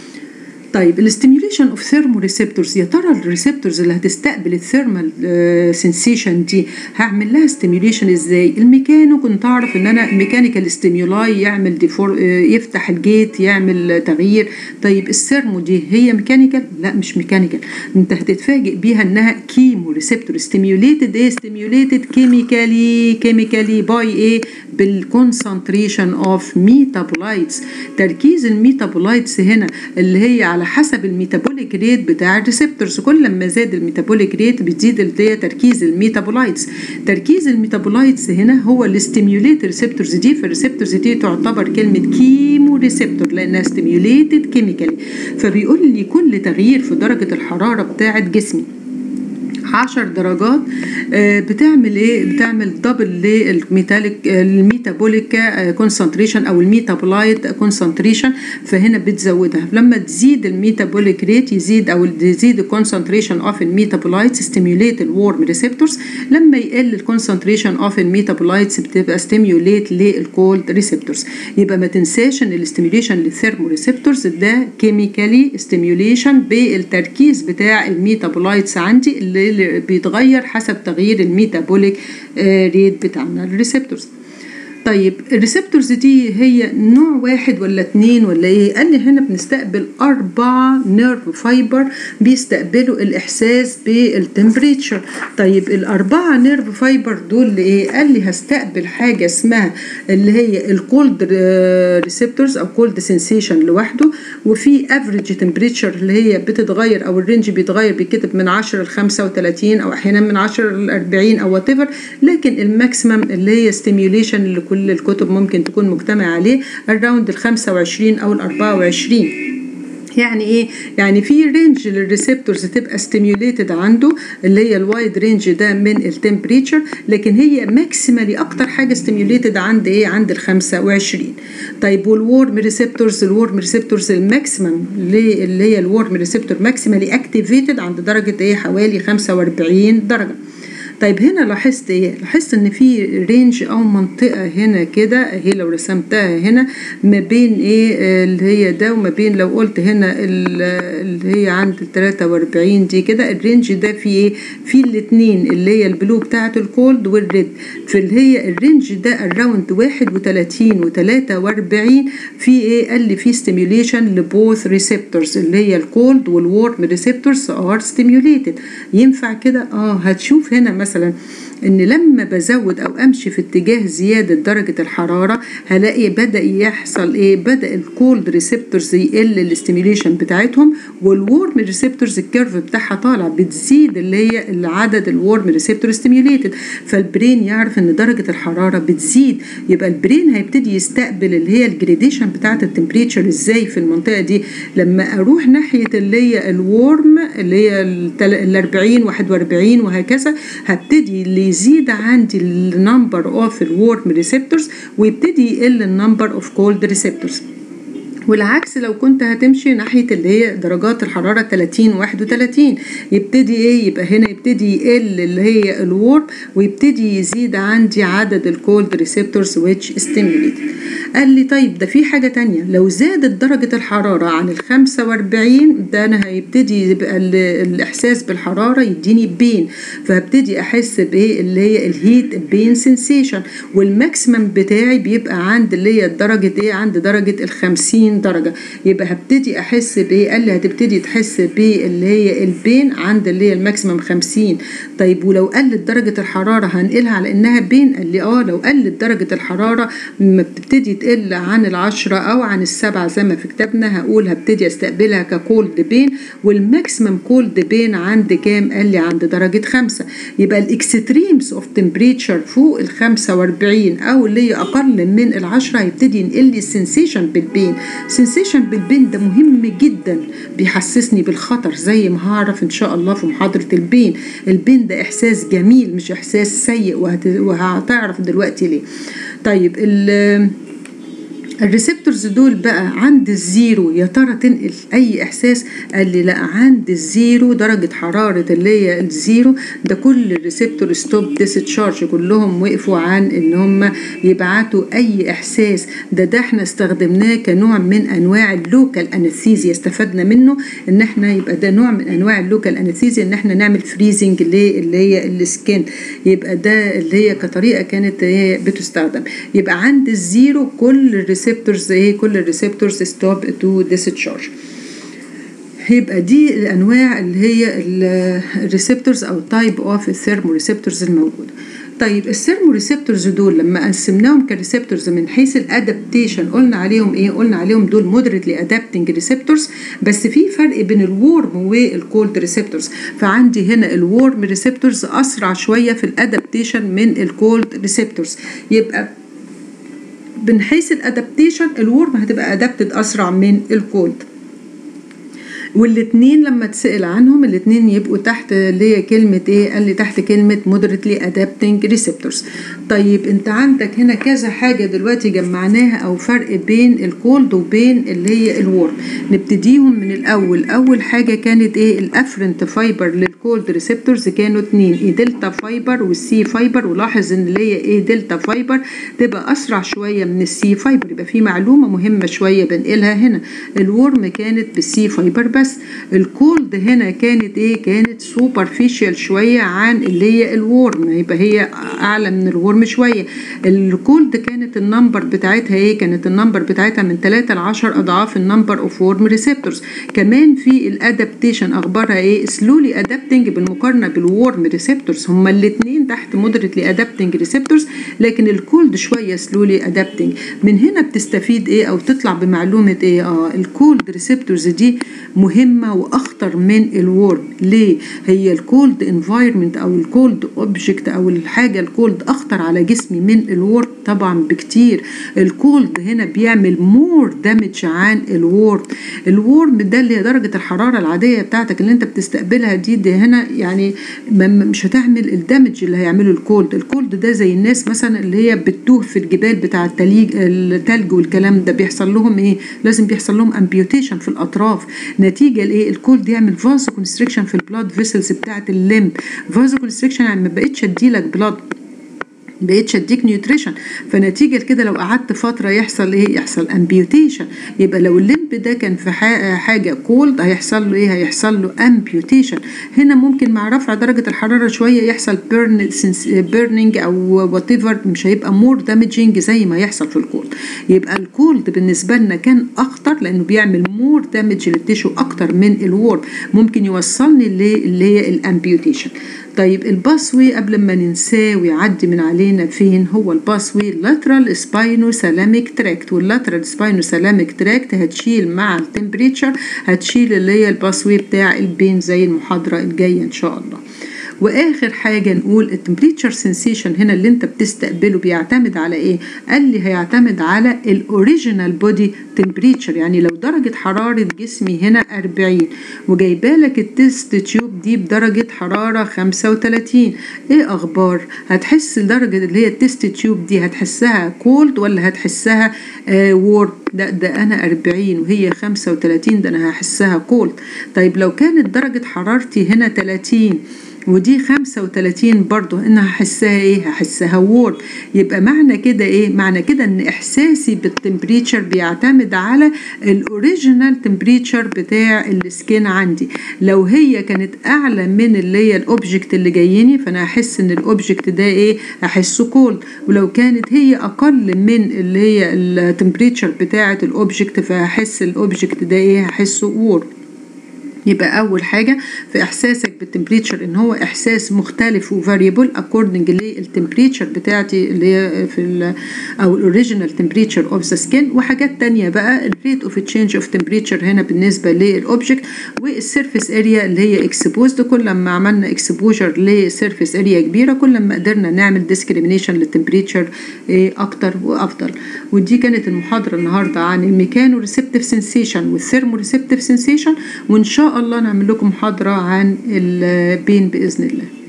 طيب الاستيميوليشن اوف ثيرمو ريسبتورز، يا ترى الريسبتورز اللي هتستقبل الثيرمال سنسيشن دي هعمل لها استيميوليشن ازاي؟ الميكانو كنت اعرف ان انا ميكانيكال ستيمولاي يعمل يفتح الجيت يعمل تغيير. طيب الثيرمو دي هي ميكانيكال؟ لا مش ميكانيكال، انت هتتفاجئ بيها انها كيمو ريسبتور ستيميوليتد. ايه ستيميوليتد؟ كيميكالي باي ايه؟ بالكونسنتريشن اوف ميتابولايتس. تركيز الميتابولايتس هنا اللي هي على حسب الميتابوليك ريت بتاع الريسبتورز، كل ما زاد الميتابوليك ريت بتزيد اللي هي تركيز الميتابولايتس. تركيز الميتابولايتس هنا هو اللي ستيميوليت الريسبتورز دي، فالريسبتورز دي تعتبر كلمه كيمو ريسبتور لانها ستيميوليتد كيميكالي. فبيقول لي كل تغيير في درجه الحراره بتاعه جسمي 10 درجات بتعمل ايه؟ بتعمل دبل للميتابوليك كونسنتريشن او الميتابولايت كونسنتريشن، فهنا بتزودها. لما تزيد الميتابوليك ريت يزيد او تزيد الكونسنتريشن اوف الميتابولايتس ستيميوليت الورم ريسبتورز. لما يقل الكونسنتريشن اوف الميتابولايتس بتبقى ستيميوليت للكولد ريسبتورز. يبقى ما تنساش ان الاستيميوليشن للثيرمو ريسبتورز ده كيميكالي ستيميوليشن بالتركيز بتاع الميتابولايتس عندي اللي بيتغير حسب تغيير الميتابوليك ريت بتاعنا الريسبتورز. طيب الريسبتورز دي هي نوع واحد ولا اتنين ولا ايه؟ قال لي هنا بنستقبل 4 نيرف فايبر بيستقبلوا الاحساس بالتمبريتشر. طيب ال4 نيرف فايبر دول ايه؟ قال لي هستقبل حاجه اسمها اللي هي الكولد ريسبتورز او كولد سنسيشن لوحده، وفي افريج تمبريتشر اللي هي بتتغير او الرينج بيتغير، بيتكتب من 10 ل 35 او احيانا من 10 ل 40 او وات ايفر، لكن الماكسيمم اللي هي ستيميوليشن اللي كل الكتب ممكن تكون مجتمع عليه اراوند ال 25 او ال 24. يعني ايه؟ يعني في رينج للريسبتورز تبقى ستيميوليتد عنده اللي هي الوايد رينج ده من التمبريتشر، لكن هي ماكسيمالي اكتر حاجه ستيميوليتد عند ايه؟ عند ال 25. طيب والورم ريسبتورز، الورم ريسبتورز الماكسيمم اللي هي الورم ريسبتور ماكسيمالي اكتيفيتد عند درجه ايه؟ حوالي 45 درجه. طيب هنا لاحظت ايه؟ لاحظت ان في رينج او منطقه هنا كده اهي، لو رسمتها هنا ما بين ايه اللي هي ده وما بين لو قلت هنا اللي هي عند 43 دي كده، الرينج ده في ايه؟ في الاثنين اللي هي البلو بتاعه الكولد والريد، في اللي هي الرينج ده اراوند 31 و 43 في ايه؟ قال لي في ستيميوليشن لبوث ريسبتورز اللي هي الكولد والورم ريسبتورز ار ستيميوليتد. ينفع كده؟ هتشوف هنا مثلا ان لما بزود او امشي في اتجاه زياده درجه الحراره هلاقي بدا يحصل ايه؟ بدا الكولد ريسبتورز يقل الاستيميوليشن بتاعتهم، والورم ريسبتورز الكيرف بتاعها طالع بتزيد اللي هي العدد الورم ريسبتور ستيميوليتد، فالبرين يعرف ان درجه الحراره بتزيد، يبقى البرين هيبتدي يستقبل اللي هي الجريديشن بتاعه التمبريتشر ازاي في المنطقه دي. لما اروح ناحيه اللي هي الورم اللي هي ال 40 41 وهكذا، هبتدي اللي يزيد عندي النمبر اوف الورم ريسبتورز ويبتدي يقل النمبر اوف كولد ريسبتورز. والعكس لو كنت هتمشي ناحية اللي هي درجات الحرارة 30 31 يبتدي ايه؟ يبقى هنا يبتدي يقل اللي هي الورم ويبتدي يزيد عندي عدد الكولد ريسبتورز which stimulated. قال لي طيب ده في حاجة تانية، لو زادت درجة الحرارة عن ال 45 ده انا هيبتدي يبقى الاحساس بالحرارة يديني بين، فهبتدي احس بايه؟ اللي هي الهيت بين سنسيشن، والماكسيمم بتاعي بيبقى عند اللي هي درجة ايه؟ عند درجة ال 50 درجة، يبقى هبتدي احس بايه؟ قال لي هتبتدي تحس باللي هي البين عند اللي هي الماكسيمم 50. طيب ولو قلت درجة الحرارة هنقلها على انها بين؟ قال لي لو قلت درجة الحرارة ما بتبتدي تقل عن ال10 او عن ال7 زي ما في كتابنا، هقول هبتدي استقبلها ككولد بين، والماكسيمم كولد بين عند كام؟ قال لي عند درجة 5. يبقى الاكستريمز اوف تمبريتشر فوق ال 45 او اللي هي اقل من ال10 هيبتدي ينقل لي السنسيشن بالبين. سنسيشن بالبين ده مهم جدا، بيحسسني بالخطر زي ما هعرف ان شاء الله في محاضرة البين. البين ده احساس جميل مش احساس سيء، وهتعرف دلوقتي ليه. طيب الريسبتورز دول بقى عند الزيرو يا ترى تنقل اي احساس؟ قال لي لا، عند الزيرو درجه حراره اللي هي الزيرو ده كل الريسبتور ستوب ديسشارج، كلهم وقفوا عن ان هم يبعتوا اي احساس. ده احنا استخدمناه كنوع من انواع اللوكال انستيزيا، استفدنا منه ان احنا يبقى ده نوع من انواع اللوكال انستيزيا، ان احنا نعمل فريزنج اللي هي السكين، يبقى ده اللي هي كطريقه كانت هي بتستخدم. يبقى عند الزيرو كل الريسبتورز كل الريسبتورز ستوب تو ديسشارج. يبقى دي الانواع اللي هي الريسبتورز او تايب اوف الثيرمو ريسبتورز الموجوده. طيب الثيرمو ريسبتورز دول لما قسمناهم كريسبتورز من حيث الادابتيشن قلنا عليهم ايه؟ قلنا عليهم دول مودريتلي ادابتنج ريسبتورز، بس في فرق بين الورم والكولد ريسبتورز. فعندي هنا الورم ريسبتورز اسرع شويه في الادابتيشن من الكولد ريسبتورز. يبقى من حيث الادابتيشن الورم هتبقى ادابتد اسرع من الكولد، والاثنين لما تسأل عنهم الاثنين يبقوا تحت اللي هي كلمة ايه؟ قال لي تحت كلمة moderately adapting receptors. طيب انت عندك هنا كذا حاجة دلوقتي جمعناها او فرق بين الكولد وبين اللي هي الورم. نبتديهم من الاول. اول حاجة كانت ايه؟ الافرنت فايبر للكولد الكولد ريسبتورز كانوا 2 اي دلتا فايبر والسي فايبر، ولاحظ ان اللي هي ايه دلتا فايبر تبقى اسرع شويه من السي فايبر. يبقى في معلومه مهمه شويه بنقلها هنا، الورم كانت بالسي فايبر بس، الكولد هنا كانت ايه كانت سوبرفيشال شويه عن اللي هي الورم، يبقى هي اعلى من الورم شويه. الكولد كانت النمبر بتاعتها ايه كانت النمبر بتاعتها من 3 ل 10 اضعاف النمبر اوف ورم ريسبتورز. كمان في الادابتيشن اخبارها ايه سلولي ادابتنج بالمقارنه بالورم ريسبتورز، هما الاثنين تحت مودريتلي ادابتنج ريسبتورز، لكن الكولد شويه سلولي ادابتنج. من هنا بتستفيد ايه او تطلع بمعلومه ايه الكولد ريسبتورز دي مهمه واخطر من الورم. ليه؟ هي الكولد انفايرمنت او الكولد اوبجكت او الحاجه الكولد اخطر على جسمي من الورم طبعا بكتير. الكولد هنا بيعمل مور دامج عن الورم. الورم ده اللي هي درجه الحراره العاديه بتاعتك اللي انت بتستقبلها دي هنا يعني مش هتعمل الدامج اللي هيعمله الكولد. الكولد ده زي الناس مثلا اللي هي بتتوه في الجبال بتاع التلج والكلام ده، بيحصل لهم ايه لازم بيحصل لهم امبيوتيشن في الاطراف نتيجه لايه الكولد يعمل فازو كونستريكشن في البلاد فيسلز بتاعت الليمب. فازو كونستريكشن يعني ما بقتش اديلك بلاد، بقيتش اديك نيوتريشن، فنتيجه كده لو قعدت فتره يحصل ايه يحصل امبيوتيشن. يبقى لو الليمب ده كان في حاجه كولد هيحصل له ايه هيحصل له امبيوتيشن. هنا ممكن مع رفع درجه الحراره شويه يحصل بيرنينج او وات ايفر، مش هيبقى مور دامجينج زي ما يحصل في الكولد. يبقى الكولد بالنسبه لنا كان اخطر لانه بيعمل مور دامج للتيشو اكتر من الورم، ممكن يوصلني اللي هي الامبيوتيشن. طيب الباسوي قبل ما ننساه ويعدي من علينا فين هو الباسوي اللاترال سباينوثالاميك تراكت، واللاترال سباينوثالاميك تراكت هتشيل مع التمبريتشر هتشيل اللي هي الباسوي بتاع البين زي المحاضرة الجاية ان شاء الله. واخر حاجه نقول التمبريتشر سنسيشن هنا اللي انت بتستقبله بيعتمد على ايه؟ قال لي هيعتمد على الاوريجينال بودي تمبريتشر. يعني لو درجه حراره جسمي هنا 40 وجايبالك التست تيوب دي بدرجه حراره 35، ايه اخبار؟ هتحس الدرجه اللي هي التست تيوب دي هتحسها كولد ولا هتحسها وورم؟ ده انا 40 وهي 35، ده انا هحسها كولد. طيب لو كانت درجه حرارتي هنا 30 ودي 35 برضو انا هحسها ايه؟ هحسها وورم. يبقى معنى كده ايه؟ معنى كده ان احساسي بالتمبريتشر بيعتمد على الاوريجينال تمبريتشر بتاع السكين عندي. لو هي كانت اعلى من اللي هي الاوبجكت اللي جايني فانا هحس ان الاوبجكت ده ايه؟ هحسه كولد، ولو كانت هي اقل من اللي هي التمبريتشر بتاعه الاوبجكت فهحس الاوبجكت ده ايه؟ هحسه وورم. يبقى اول حاجه في احساسك بالتمبريتشر ان هو احساس مختلف وفاريبل اكوردنج للتمبريتشر بتاعتي اللي هي في او الاوريجينال تمبريتشر اوف ذا سكين. وحاجات تانية بقى الريت اوف تشينج اوف تمبريتشر هنا بالنسبه للاوبجكت، والسيرفيس اريا اللي هي اكسبوزد. كل ما عملنا اكسبوجر لسيرفيس اريا كبيره كل ما قدرنا نعمل ديسكريميشن للتمبريتشر اكتر وافضل. ودي كانت المحاضره النهارده عن الميكانو ريسبتيف سنسيشن والثيرمو ريسبتيف سنسيشن، وان شاء الله نعمل لكم محاضرة عن البين بإذن الله.